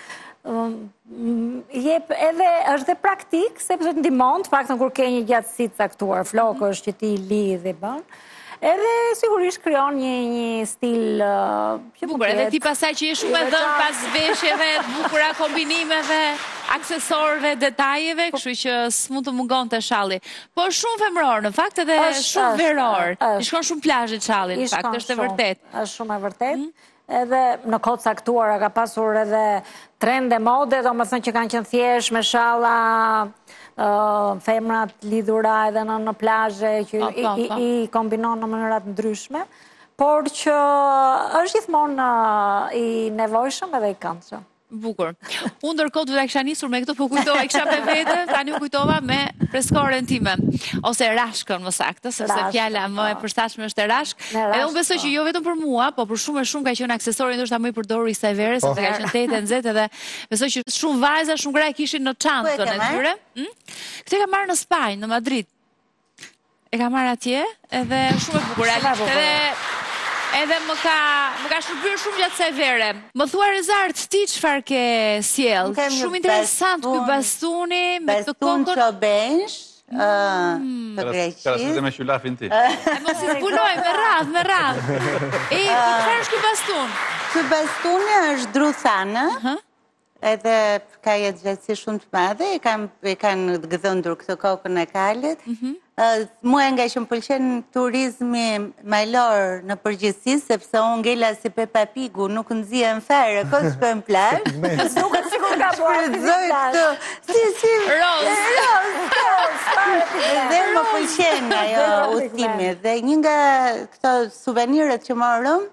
jep edhe është dhe praktik, sepse të ndihmon, të paktën kur ke një gjatësi të caktuar, flokë është që ti i lidh i bën. Edhe sigurisht krijon një një stil që bukur, edhe ti pasaj që je shumë e dhënë pas veshjeve, të bukura, kombinimeve, aksesorëve, detajeve, kështu që s'mund të mungon të shalli. Po shumë femëror, në fakt edhe shumë veror. I shkon shumë plazhe shalli, në fakt, është e vërtet. Është shumë e vërtet. Edhe në kohë caktuara ka pasur edhe trende mode, domethënë që kanë qenë thjesht me shalla femrat lidhura edhe në plazhe që i kombinon në mënyrat ndryshme, por që është gjithmonë i nevojshëm edhe i këndshëm. Bukur. Unë ndërkohë do ta kisha nisur me këtë, po kujtova, kisha me vete, tani u kujtova me freskoren time, ose rashkën më saktë, sepse fjala më e përshtatshme është e rashk. Edhe unë besoj që jo vetëm për mua, po për shumë e shumë ka qenë aksesori ndoshta më i përdorur i kësaj vere, sepse ka qenë tetë nxehtë edhe besoj që shumë vajza, shumë gra e kishin në çantën e tyre. Këtë e ka marrë në Spanjë, në Madrid. E ka marrë atje, edhe shumë e bukur. Edhe Edhe më ka, më ka shërbyer shumë gjatë kësaj vere. Më thua Rezart, ti çfarë ke sjell? Shumë interesant ky bastuni me të kokën. Bastun çobensh, të Greqisë. Krahasite me qylafin ti. E mos i zbuloj me radh, me radh. E çfarë është ky bastun? Ky bastuni është druthanë. Edhe ka jetë gjatësi shumë të madhe, e kanë gëdhëndur këtë kokën e kalit. Mua nga që më pëlqen turizmi malor në përgjithësi, sepse unë ngela si Peppa Pigu, nuk nxjihen fare, kos për në plazh. Nuk e sigur ka bërë. Si, si. Roz. Roz. Dhe më pëlqen ajo udhimi. Dhe një nga këto suveniret që morëm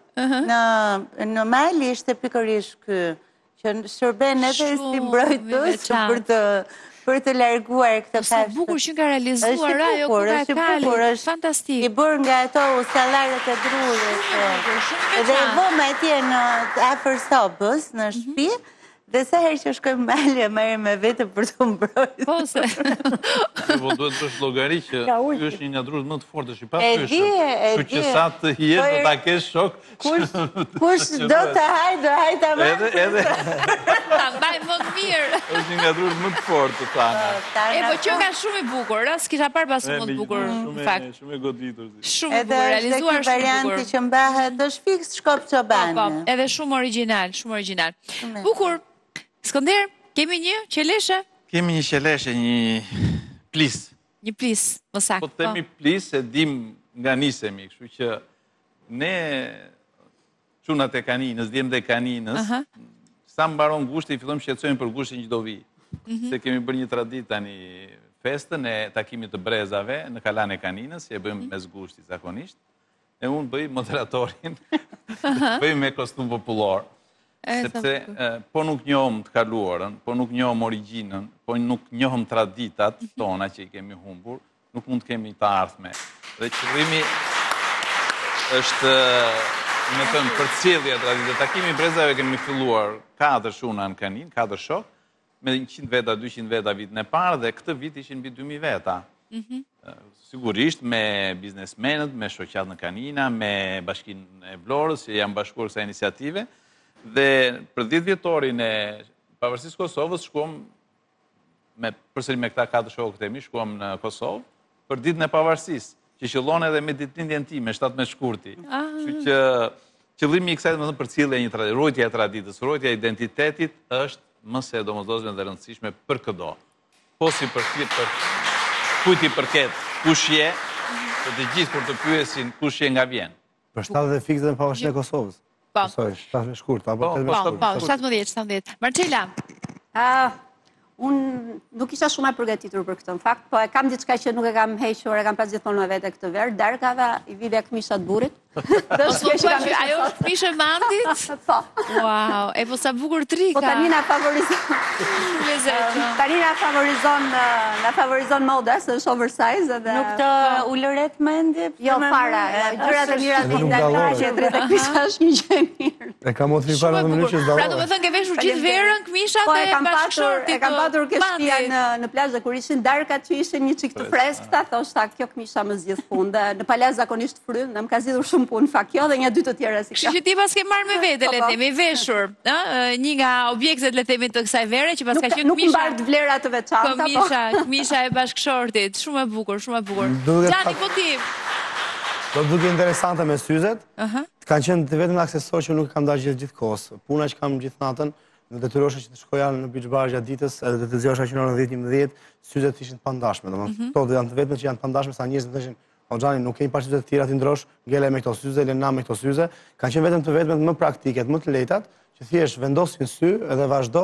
në Mali ishte pikërisht ky, që shërben edhe si mbrojtës për të për të larguar këtë kafshë. Është bukur që ka realizuar ajo kur ka kalit. Fantastik. I bërë nga ato usallarët e drurit. Dhe e vëmë atje në afër sobës, në shtëpi, dhe sa herë që shkojmë Mali e marrim me vete për të mbrojtur. Po se. Po duhet të bësh llogari që ky është një nga drurët më të fortë që pas E di, e di. Kështu që sa të jetë do ta kesh shok. Kush do të haj, do haj ta marrë. Edhe edhe ta mbaj më mirë. Është një nga drurët më të fortë të tana. E po që nga shumë i bukur, ëh, s'kisha parë pas më të bukur në fakt. Shumë e goditur. Shumë i bukur, realizuar shumë bukur. Varianti që mbahet është fiks Shkop Çobani. Po, edhe shumë origjinal, shumë origjinal. Bukur. Skënder, kemi një qeleshe? Kemi një qeleshe, një plis. Një plis, më saktë. Po të temi plis e dim nga nisemi, kështu që ne çunat e kaninës, djem dhe kaninës, sa mbaron gushti, i fillojmë shqetësojmë për gushtin që do vi. Se kemi bërë një traditë tani festën e takimit të brezave në kalan e kaninës, që e bëjmë mes gushti zakonisht, e unë bëj moderatorin, bëjmë me kostum popullor. Sepse po nuk njohëm të kaluarën, po nuk njohëm origjinën, po nuk njohëm traditat tona që i kemi humbur, nuk mund të kemi të ardhme. Dhe qëllimi është, me thënë, përcjellja e traditat. Takimi i brezave kemi filluar katër shuna në kanin, katër shok, me njëqind veta, dyqind veta vitin e parë, dhe këtë vit ishin mbi dy mijë veta. Sigurisht me biznesmenët, me shoqat në kanina, me Bashkinë e Vlorës, që janë bashkuar kësaj iniciative. Dhe për dhjetë vjetorin e pavarësisht Kosovës, shkuam përsëri me këta katër shokët e mi, shkuam në Kosovë, për ditën e pavarësisë, që qëllon edhe me ditëlindjen time, shtatëmbëdhjetë shkurti. Kështu që qëllimi i kësaj do të thotë përcjellja e një tradite, ruajtja e traditës, ruajtja e identitetit është më së domosdoshme dhe rëndësishme për çdo. Po si për për kujt i përket kush je, të të gjithë kur të pyesin kush je nga vjen. Për shtatëdhjetë fikset e pavarësisë e Kosovës. Po. shtatëdhjetë shkurt, apo Po, po, shtatëmbëdhjetë, shtatëmbëdhjetë. Marcela. Unë nuk isha shumë e përgatitur për këtë në fakt, po e kam diçka që nuk e kam hequr, e kam pas gjithmonë me vete këtë verë, darkave i vide këmishat burit. Ajo është këmishë e mandit? Po. Wow, e po sa bukur trika. Po tani na favorizon. Tani na favorizon, na favorizon moda, se është oversize edhe... Nuk të ullëret mendje? Jo, para, gjërat e mira të ndalka që të rritë këmisha është një gjë e mirë. E ka mos një para në mënyrë që Pra do me thënë ke veshur gjithë verën, këmishat e bashkëshortit. patur kështia në, në plazh dhe kur ishin darkat që ishin një çik të freskëta, thoshta kjo këmisha më zgjidh punë. Dhe në palaz zakonisht fryn, dhe më ka zgjidhur shumë punë fakt kjo dhe një dy të tjera si kjo. Kështu që ti pas ke marrë me vete, le të themi, veshur, ëh, një nga objektet le të themi të kësaj vere që pas ka qenë nuk mbart vlera të veçanta, po. Këmisha, këmisha e bashkëshortit, shumë e bukur, shumë e bukur. Gjani, po ti. Do të duke interesante me syzet, kanë qenë të vetëm aksesor që nuk kam dashur gjithë kohës. Puna që kam gjithë natën, në detyrosha që të shkoja në beach bar gjatë ditës, edhe të zgjohesha që në orën dhjetë njëmbëdhjetë, syzet ishin të pandashme, domethënë. Këto do janë të vetme që janë të pandashme, sa njerëzit thoshin, "O Xhani, nuk kemi parë syze të tjera ti ndrosh, ngele me këto syze, lëna me këto syze." Kanë qenë vetëm të vetmet më praktike, më të lehtat, që thjesht vendosin sy edhe vazhdo,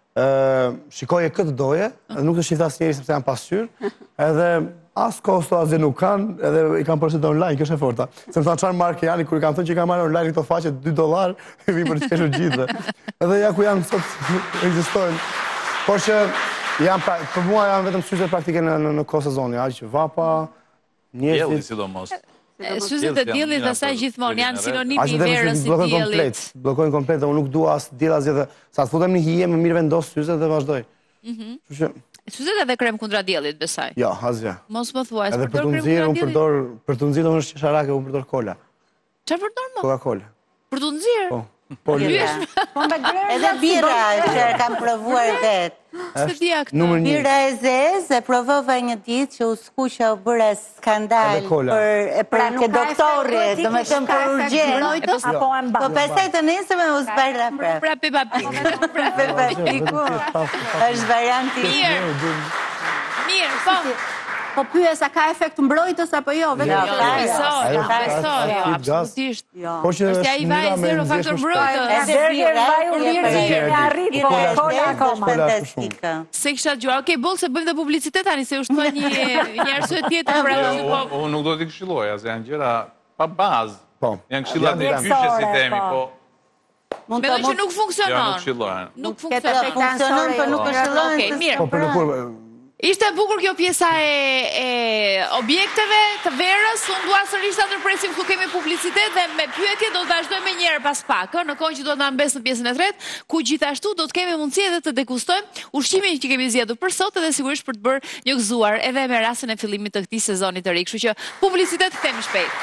ë shikoje këtë doje, nuk të shifte asnjëri sepse janë pasqyrë, edhe as kosto as nuk kanë, edhe i kanë përshtytur online, kjo është e forta. Se më thanë çfarë marke janë, kur i kanë thënë që i kanë marrë online këto faqe dy dollar, i vi për të qeshur gjithë. Edhe ja ku janë sot ekzistojnë. Por që janë pra, për mua janë vetëm syze praktike në në, në kohë sezoni, aq vapa, njerëzit. Dielli sidomos. Syzet e diellit dhe sa gjithmonë janë sinonimi i verës së diellit. Bllokojnë komplet dhe unë nuk dua as diell as gjë dhe sa të futem në hije më mirë vendos syzet dhe vazhdoj. Kështu që syzet edhe krem kundra diellit, besoj. Jo, asgjë. Mos më thuaj, edhe për të nxjerrë unë përdor për të nxjerrë unë qesharake, unë përdor kola. Çfarë përdor më? Coca-Cola. Për të nxjerrë? Po. Po lyesh. Edhe bira që kam provuar vetë. Se dia këtë. Bira e zezë, e provova një ditë që u skuqa u bëra skandal për për ke doktorri, domethënë për urgjencë apo e mban. Po pastaj të nesërme u zbardha prap. Pra Peppa Pig. Pra Peppa Pig. Është varianti. Mirë. Mirë, po. Po pyes a ka efekt mbrojtës apo jo, vetëm jo, besoj, besoj, absolutisht. Po që është ai vaj zero faktor mbrojtës. Edhe vaj u mirë arrit, po kola akoma. Fantastike. Se kisha dëgjuar, okay, boll se bëjmë dhe publicitet tani se u shtoi një një arsye tjetër për atë. Unë nuk do t'i këshilloja, se janë gjëra pa bazë. Po. Janë këshilla të fyshës si themi, po. Mund të që nuk funksionon. Jo, nuk këshillohen. Nuk funksionon. Funksionon, po nuk këshillohen. Okej, mirë. Po për kur Ishte bukur kjo pjesa e, e objekteve të verës, unë dua sërish ta ndërpresim ku kemi publicitet dhe me pyetje do të vazhdojmë me njëherë pas pak, në kohën që do të na mbes në pjesën e tretë, ku gjithashtu do të kemi mundësi edhe të degustojmë ushqimin që kemi zgjedhur për sot edhe sigurisht për të bërë një gëzuar edhe me rastin e fillimit të këtij sezoni të ri. Kështu që publicitet kthehemi shpejt.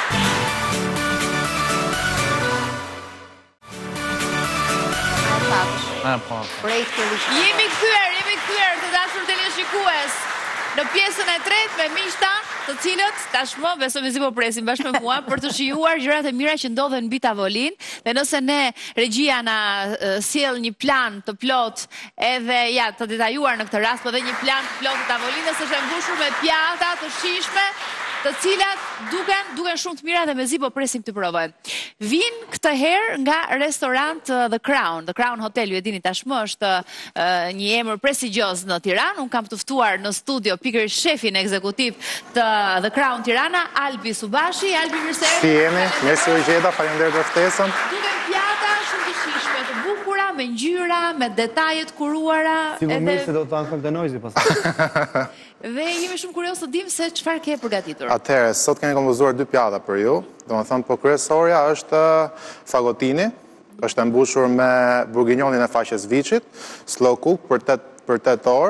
Jemi kthyer, jemi kthyer të dashur teleshikues në pjesën e tretë me miq tan, të cilët tashmë besoj se po presin bashkë me mua për të shijuar gjërat e mira që ndodhen mbi tavolinë. Dhe nëse ne regjia na uh, sjell një plan të plot, edhe ja të detajuar në këtë rast, po edhe një plan të plot të tavolinës, është e mbushur me pjata të shijshme, të cilat duken duken shumë të mira dhe mezi po presim të provojmë. Vin këtë herë nga restorant uh, The Crown. The Crown Hotel, ju e dini tashmë, është uh, një emër prestigjioz në Tiranë. Unë kam të ftuar në studio pikërisht shefin ekzekutiv të The Crown Tirana, Albi Subashi. Albi, mirë se erdhi. Si jeni? Mirë se u gjeta, faleminderit për ftesën. Duken pjata shumë të shijshme, të bukura, me ngjyra, me detaje të kuruara. Sigurisht se do të ankon të nojzi pastaj. Dhe jemi shumë kurios të dim se çfarë ke përgatitur. Atëherë, sot kemi kompozuar dy pjata për ju. Domethënë, po kryesorja është fagotini, është e mbushur me burginjonin e faqes viçit, slow cook për tetë për tetë orë,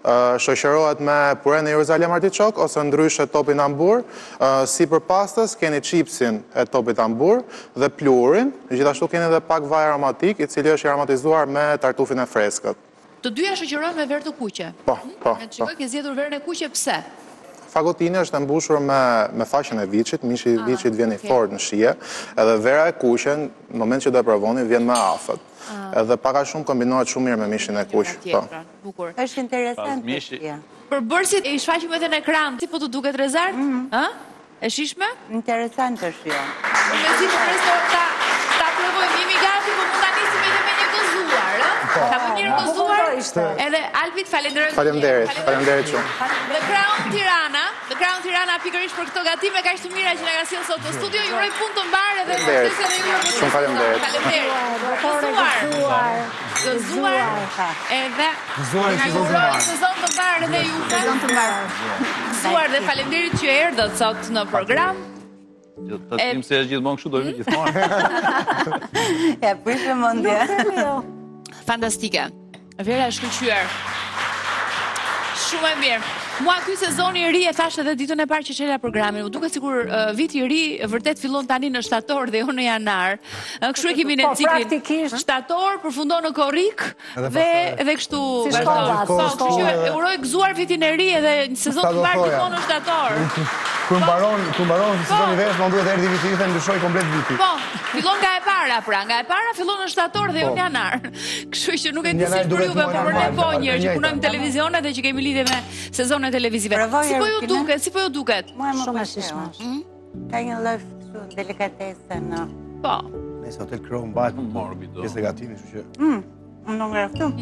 shoqërohet me pure në Jeruzalem artiçok, ose ndryshe topi tambur. Si për pastës, keni chipsin e topit tambur dhe pluhurin, gjithashtu keni edhe pak vaj aromatik, i cili është aromatizuar me tartufin e freskët. Të dyja shoqërohen me verë të kuqe. Po, po. Ne shikoj ke zgjedhur verën e kuqe, pse? Fagotini është e mbushur me, me faqen e viçit, mishi i viçit vjen i fort në shije, edhe vera e kuqe, në moment që do e provoni, vjen më afët. Edhe paka shumë kombinohet shumë mirë me mishin e kuq. Bukur. Është interesant. Përbërësit e i shfaqim edhe në ekran, si po të duket Rezar? E shishme? Interesant është jo. Me si të presto ta provojmë, jemi gati, po mund ta nisim edhe me një gëzuar, ka më një gëzuar, edhe Albit falenderoj. Faleminderit, faleminderit shumë. The Crown Tirana, The Crown Tirana pikërisht për këto gatime kaq të mira që na ka sjellë sot në studio, ju uroj punë të mbarë dhe suksese edhe ju. Shumë faleminderit. Gëzuar. Gëzuar. Edhe Gëzuar në sezon të mbarë. Sezon të mbarë edhe ju. Sezon të mbarë. Gëzuar dhe faleminderit që erdhët sot në program. Të tim se është gjithmonë kështu, do vë gjithmonë. Ja, prishë mendje. Fantastike. Vera e shkëlqyer. Shumë e mirë. Mua ky sezoni i ri e thash edhe ditën e parë që çela programin. U duket sikur viti i ri vërtet fillon tani në shtator dhe jo në janar. Kështu e kemi në ciklin. Shtator përfundon në korrik dhe edhe kështu vazhdon. Po, kështu që e uroj gëzuar vitin e ri edhe një sezon të mbarë gjithmonë në shtator. Kur mbaron, kur mbaron sezoni vetë, më duhet erdhi viti dhe ndryshoj komplet viti. Po, fillon nga e para pra, nga e para fillon në shtator dhe jo në janar. Kështu që nuk e di si për juve, por për ne po njerëz që punojmë televizion edhe që kemi lidhje me sezone televizive. Si po ju duket? Si po ju duket? Mua më shumë e shishme. Ka një lloj kështu delikatese në. Po. Nëse Hotel Crow mbahet morbido. Pjesë e gatimit, kështu që. Mm. Unë nuk ngraftu.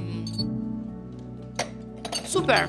Super.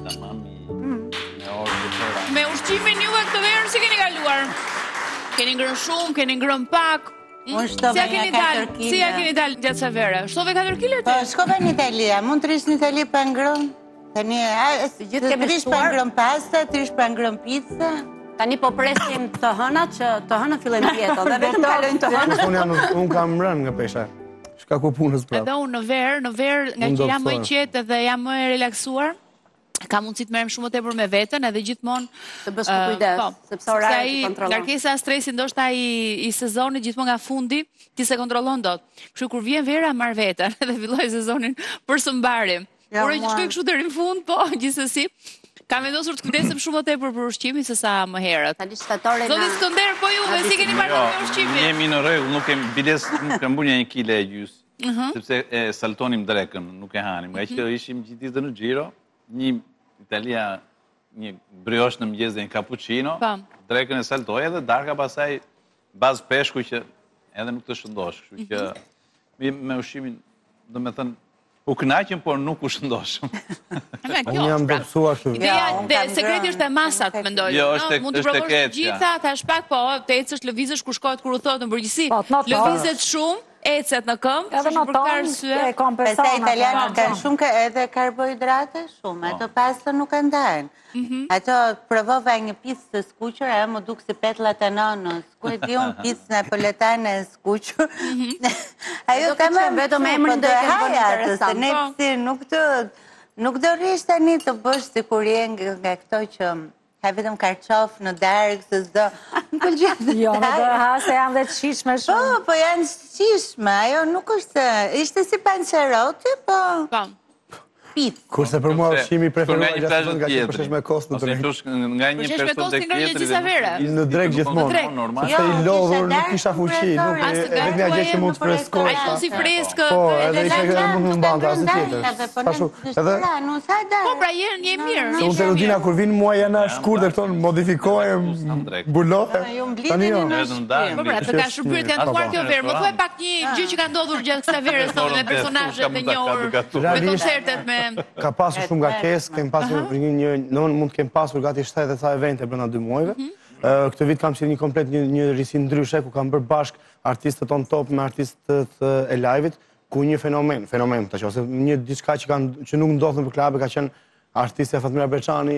Me ushqimin juve këtë verë si keni kaluar? Keni ngrënë shumë, keni ngrënë pak. Unë shtove një katër kile. Si ja keni dalë gjatë sa vere? Shtove katër kile ti? Po, shkove në Italia. Mund të rish në Itali për ngrënë. Tani, të rish për ngrënë pasta, të rish për ngrënë pizza. Tani po presim të hënat që të hënat fillen dieto dhe vetëm kalojnë të hënat. Unë jam unë kam rënë nga pesha. Shka ku punës prapë. Edhe unë në verë, në verë nga që jam më i qetë dhe jam më e relaksuar. Ka mundësi të merrem shumë tepër me veten edhe gjithmonë të bësh me kujdes, sepse orari të kontrollon. Largesa e stresit ndoshta i i sezonit gjithmonë nga fundi ti se kontrollon dot. Kështu kur vjen vera marr veten edhe filloj sezonin për së mbari. Por që shkoj kështu deri në fund, po gjithsesi kam vendosur të kujdesem shumë më tepër për ushqimin se sa më herët. Tani shtatore na. Zoti Skënder, po juve si keni marrë me ushqimin? Jemi në rregull, nuk kemi biles, nuk kam bunja një kile e gjys. Sepse e saltonim drekën, nuk e hanim. Nga që ishim gjithë ditën në xhiro. Një Italia, një brioche në mëngjes dhe një cappuccino, drekën e saltoj edhe darka pasaj bazë peshku që edhe nuk të shëndosh. Kështu që me ushqimin, do me thënë, u kënaqem, por nuk u shëndoshëm. Unë jam dopsuar shumë. Ideja, sekreti është e masat, mendoj. Jo, është mund të provosh gjitha, thash pak, po, të ecësh, lëvizësh, kur shkohet, kur u thotë në përgjithësi. Lëvizet shumë, ecet në këmbë, edhe në tonë e kompenson. Pese italianët kanë shumë edhe karbohidrate shumë, ato pasta nuk e ndajnë. Ato provova një pizë të skuqur, ajo më duk si petlla të nonës, ku e di unë pizë napoletane e skuqur. Ajo ka më vetëm emrin do të kenë interesant. Ne pse nuk të nuk do rish tani të bësh sikur je nga këto që ka vetëm karqof në darkë, se s'do... Më pëlqen. Jo, në do hase janë dhe të shishme shumë. Po, po janë shishme, ajo nuk është... Ishte si panceroti, po... Po. Pizza. Kurse për mua ushqimi preferuar gjatë nga që përshesh me kostë në drejt. Nga një person të kjetëri. Në drejt gjithmonë. Ashtë i lodhur, nuk kisha fuqi. Vetë një gjë që mund të freskoj. Ashtë si freskë. Po, edhe ishe që mund të mbanta, asë tjetër. Po, pra jenë një mirë. Se unë të rudina, kur vinë mua janë shkur dhe këtonë modifikohem, bulohem. Tani jo. Po, pra, të ka shërbyrë të janë tuar kjo verë. Më thuaj pak një gjë që ka ndodhur gjatë kësa verës me personazhet e njohur, me koncertet, me... Ka pasur shumë nga kesë, kem pasur një, në mund të kem pasur gati shtatë e ca evente brenda dy muajve. Këtë vit kam si një komplet një risi ndryshe, ku kam bërë bashk artistët on top me artistët e live-it, ku një fenomen, fenomen të që, ose një diçka që nuk ndodhën për klabe, ka qenë artistja Fatmira Beçani,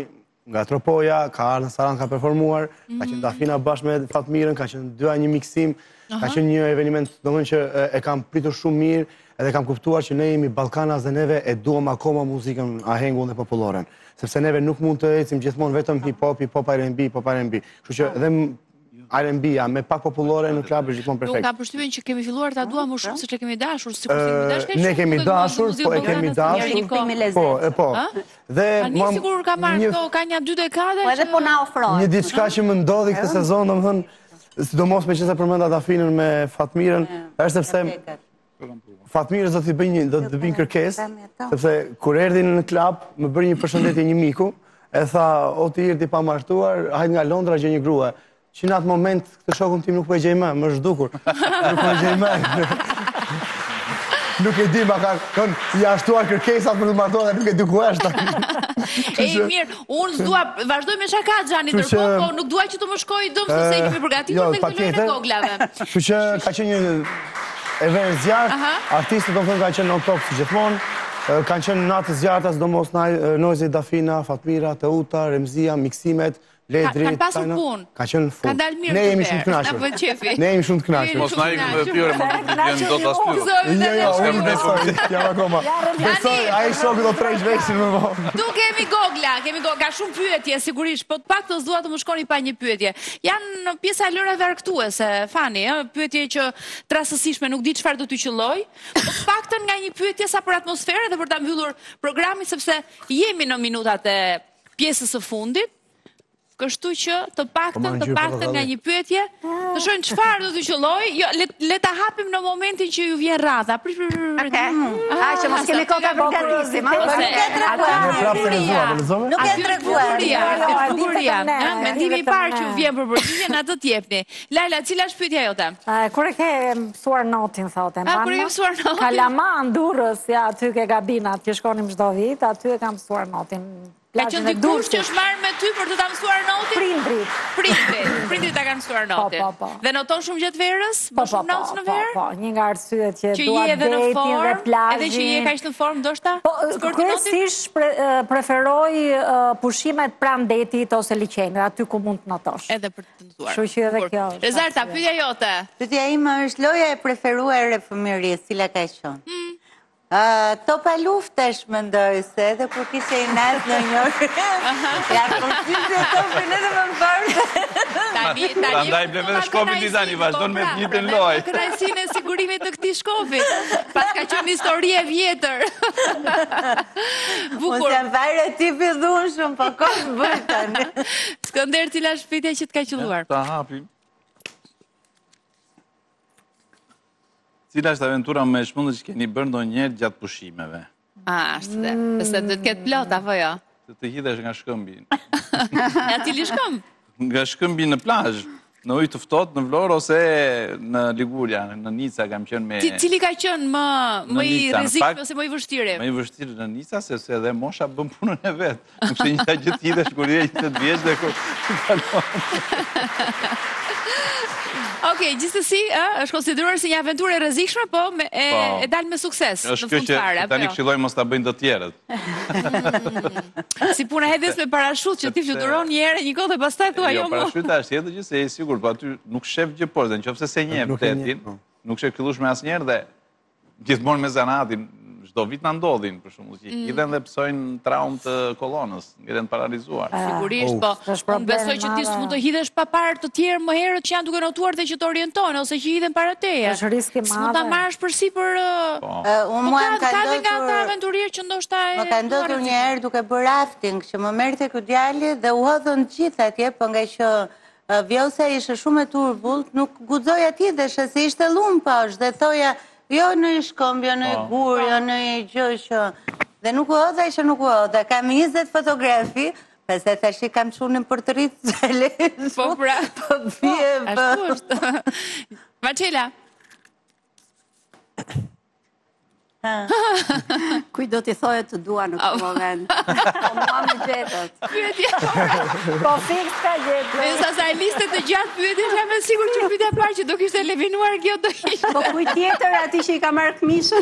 nga Tropoja, ka ardhur në Saran, ka performuar, ka qenë Dafina bashkë me Fatmirën, ka qenë dyja një miksim, ka qenë një eveniment domethënë që e kam pritur shumë mirë, edhe kam kuptuar që ne jemi Ballkanas dhe neve e duam akoma muzikën ahengull dhe populloren. Sepse neve nuk mund të ecim gjithmonë vetëm hip-hop, hip-hop R and B, pop R and B. Kështu që edhe R and B-ja me pak popullore në klub është gjithmonë perfekt. Nuk ka përshtypjen që kemi filluar ta duam më shumë se që kemi dashur, sikur se kemi dashur. Ne kemi dashur, po e kemi dashur. Po, e po. Dhe Tani sigur ka marrë këto, ka një dy dekade. Po edhe po na ofrohet. Një diçka që më ndodhi këtë sezon, domethënë, sidomos me që sa përmenda Dafinën me Fatmirën, është sepse Fatmirës do t'i bëj një, do të bëj kërkesë, sepse kur erdhin në klub, më bëri një përshëndetje një miku, e tha, o ti erdhi pa martuar, hajt nga Londra gjej një grua. Që në atë moment këtë shokun tim nuk po e gjej më, më zhdukur. Nuk po e gjej më. Nuk e di, ma ka i ashtuar kërkesat për të martuar dhe nuk e di ku është. E mirë, unë s'dua, vazhdoj me shaka Xhani, ndërkohë, po nuk dua që të më shkoj dëm se se jemi përgatitur me këtë lojën e goglave. Kështu që ka qenë një event zjarrt, artistët do të thonë kanë qenë on top si gjithmonë. Kanë qenë natë zjarrta, sidomos Noizi, Dafina, Fatmira, Teuta, Remzia, miksimet. Kanë pasur punë. Ka qenë full. Ka dalë mirë. Ne jemi shumë të kënaqur. Ne jemi shumë të kënaqur. Mos na ikë pyre, më vjen dot as pyre. Jo, jo, unë besoj. Jam akoma. Besoj, ai shoku do treq veshin më vonë. Tu kemi gogla, kemi gogla, ka shumë pyetje sigurisht, po të paktën s'dua të më shkoni pa një pyetje. Janë pjesa e lërave argëtuese, Fani, ë, pyetje që trastësishme nuk di çfarë do t'y qelloj, po të paktën nga një pyetje sa për atmosferën dhe për ta mbyllur programin sepse jemi në minutat e pjesës së fundit. Kështu që të paktën, të paktën nga një pyetje, të shohim çfarë do të qelloj. Jo, le ta hapim në momentin që ju vjen radha. A që mos kemi kohë për gatisim, a? Nuk e treguar. Bukuria. Mendimi i parë që ju vjen për përgjigjen atë t'jepni. Laila, cila është pyetja jote? Kur e ke mësuar notin, thotë. A kur e ke mësuar notin? Kalaman, Durrës, ja aty ke gabinat, që shkonim çdo vit, aty e kam mësuar notin. Ka qenë dikush që është marrë me ty për të ta mësuar notin? Prindrit. Prindrit. Prindrit ta kanë mësuar notin. Po, po, po. Dhe noton shumë gjatë verës? Po, Më shumë notë në verë? Po, po, një nga arsyet që Që dua je edhe në detin dhe formë, plazhin. edhe që je kaq në formë ndoshta? Po, kryesisht preferoj pushimet pranë detit ose liçenit, aty ku mund të notosh. Edhe për të ndëtuar. Kështu që edhe kjo. Rezarta, pyetja jote. Pyetja ime është loja e preferuar e fëmijërisë, cila ka qenë? Topa luftash mendoj se edhe kur kishe i nas në njërë. Ja, përfishe topin edhe më më bërë. Andaj bleve dhe shkopin një tani, vazhdojnë me të njëtën loj. Kënaqësinë e sigurimit të këtij shkopit. Pas ka qenë histori e vjetër. Bukur. Mos jam vajrë ti pidhun shumë, po kohë bërë tani. Skënder, cila është pyetja që të ka qelluar? Ta hapim. Cila është aventura më e shmundë që keni bërë ndonjëherë gjatë pushimeve? A, është dhe. Pse do të ketë plot, apo jo? Se të hidhesh nga shkëmbi. Nga cili shkëmb? Nga shkëmbi në plazh, në ujë të ftohtë, në Vlorë ose në Liguria, në Nica kam qenë me... Cili ka qenë më i rrezikshëm ose më i vështirë? Më i vështirë në Nica, sepse edhe mosha bën punën e vet. Nuk se një gjë hidhesh kur je të vjeç dhe kur Okej, gjithsesi, është konsideruar si një aventurë e rrezikshme, po e dal me sukses në fund fare. Është kjo që tani këshilloj mos ta bëjnë të tjerët. Si puna hedhjes me parashut që ti fluturon një herë një kohë dhe pastaj thua jo. Jo, parashuta është tjetër gjë se je sigurt, po aty nuk shef gjë poshtë, nëse se njeh tetin, nuk shef fillush me asnjëherë dhe gjithmonë me zanatin. Çdo vit na ndodhin, për shembull, që hidhen dhe psojnë traumë të kolonës, ngelen paralizuar. Sigurisht, po. Unë besoj që ti s'mund të hidhesh pa parë të tjerë më herët që janë duke notuar dhe që të orientojnë ose që hidhen para teje. Është risk i madh. S'mund ta marrësh përsipër. Unë mua më ka ndodhur nga ata aventurierë që ndoshta e. Më ka ndodhur një herë duke bërë rafting që më merrte ky djalë dhe u hodhën të gjithë atje, po nga që vjosa ishte shumë e turbullt, nuk guxoja të hidhesh se ishte lum poshtë dhe thoja jo në i shkomb, jo në i gur, jo në i gjë që... Dhe nuk u hodha që nuk u hodha. Kam njëzet fotografi, përse të shi kam qunin për të rritë gjale. Po pra, po bje, po. Ashtu është. Marcela. Kuj do t'i thojë të dua në këtë moment. Po mua me gjetët. Po fix ka gjetë. Dhe sa sa e liste të gjatë pyetje, jam e sigurt që pyetja parë që do kishte eliminuar kjo do ishte. Po kuj tjetër ati që i ka marrë këmishën.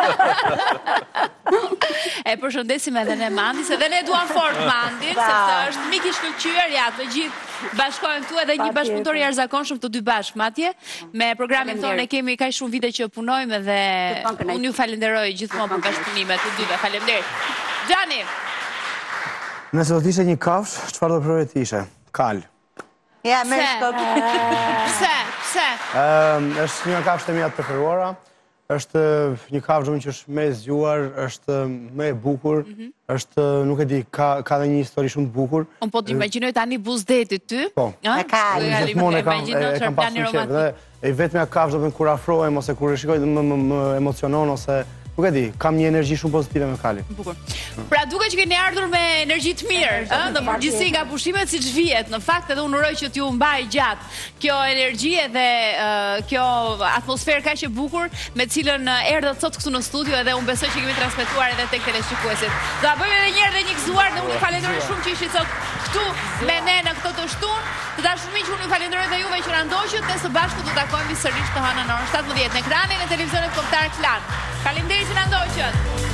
E përshëndesim edhe ne Mandis, edhe ne duam fort Mandin, sepse është mik i shkëlqyer, ja, të gjithë bashkohen këtu edhe një bashkëpunëtor i jashtëzakonshëm të dy bashkë matje. Me programin tonë ne kemi kaq shumë vite që punojmë dhe unë ju falenderoj gjithmonë për bashkëpunimet të dyve. Faleminderit. Xhani. Nëse do të ishte një kafsh, çfarë do preferoj të ishe? Kal. Ja, merr shkop. Pse? Pse? Ëm, është një kafshë e mia të preferuara. Është një kafshë që është më e zgjuar, është më e bukur, është, nuk e di, ka ka edhe një histori shumë të bukur. Unë po të imagjinoj tani buzdetit ty. Po. E ka. Gjithmonë e kam e kam pasur qejf dhe e vetmja kafshë do të kur afrohem ose kur e shikoj më më emocionon ose nuk e di, kam një energji shumë pozitive me Kalin. Bukur. Pra duke që keni ardhur me energji të mirë, ëh, në përgjithësi nga pushimet siç vihet. Në fakt edhe unë uroj që t'ju mbaj gjatë kjo energji dhe kjo atmosferë kaq e bukur me cilën erdhët sot këtu në studio edhe unë besoj që kemi transmetuar edhe tek teleshikuesit. Do ta bëjmë edhe një herë dhe një gëzuar dhe unë ju falenderoj shumë që ishit sot këtu me ne në këtë të shtunë. Të dashur miq, unë ju falenderoj dhe juve që na ndoqët dhe së bashku do takohemi sërish të hënën në orën shtatëmbëdhjetë në ekranin e televizionit kombëtar Klan. Faleminderit që na ndoqët.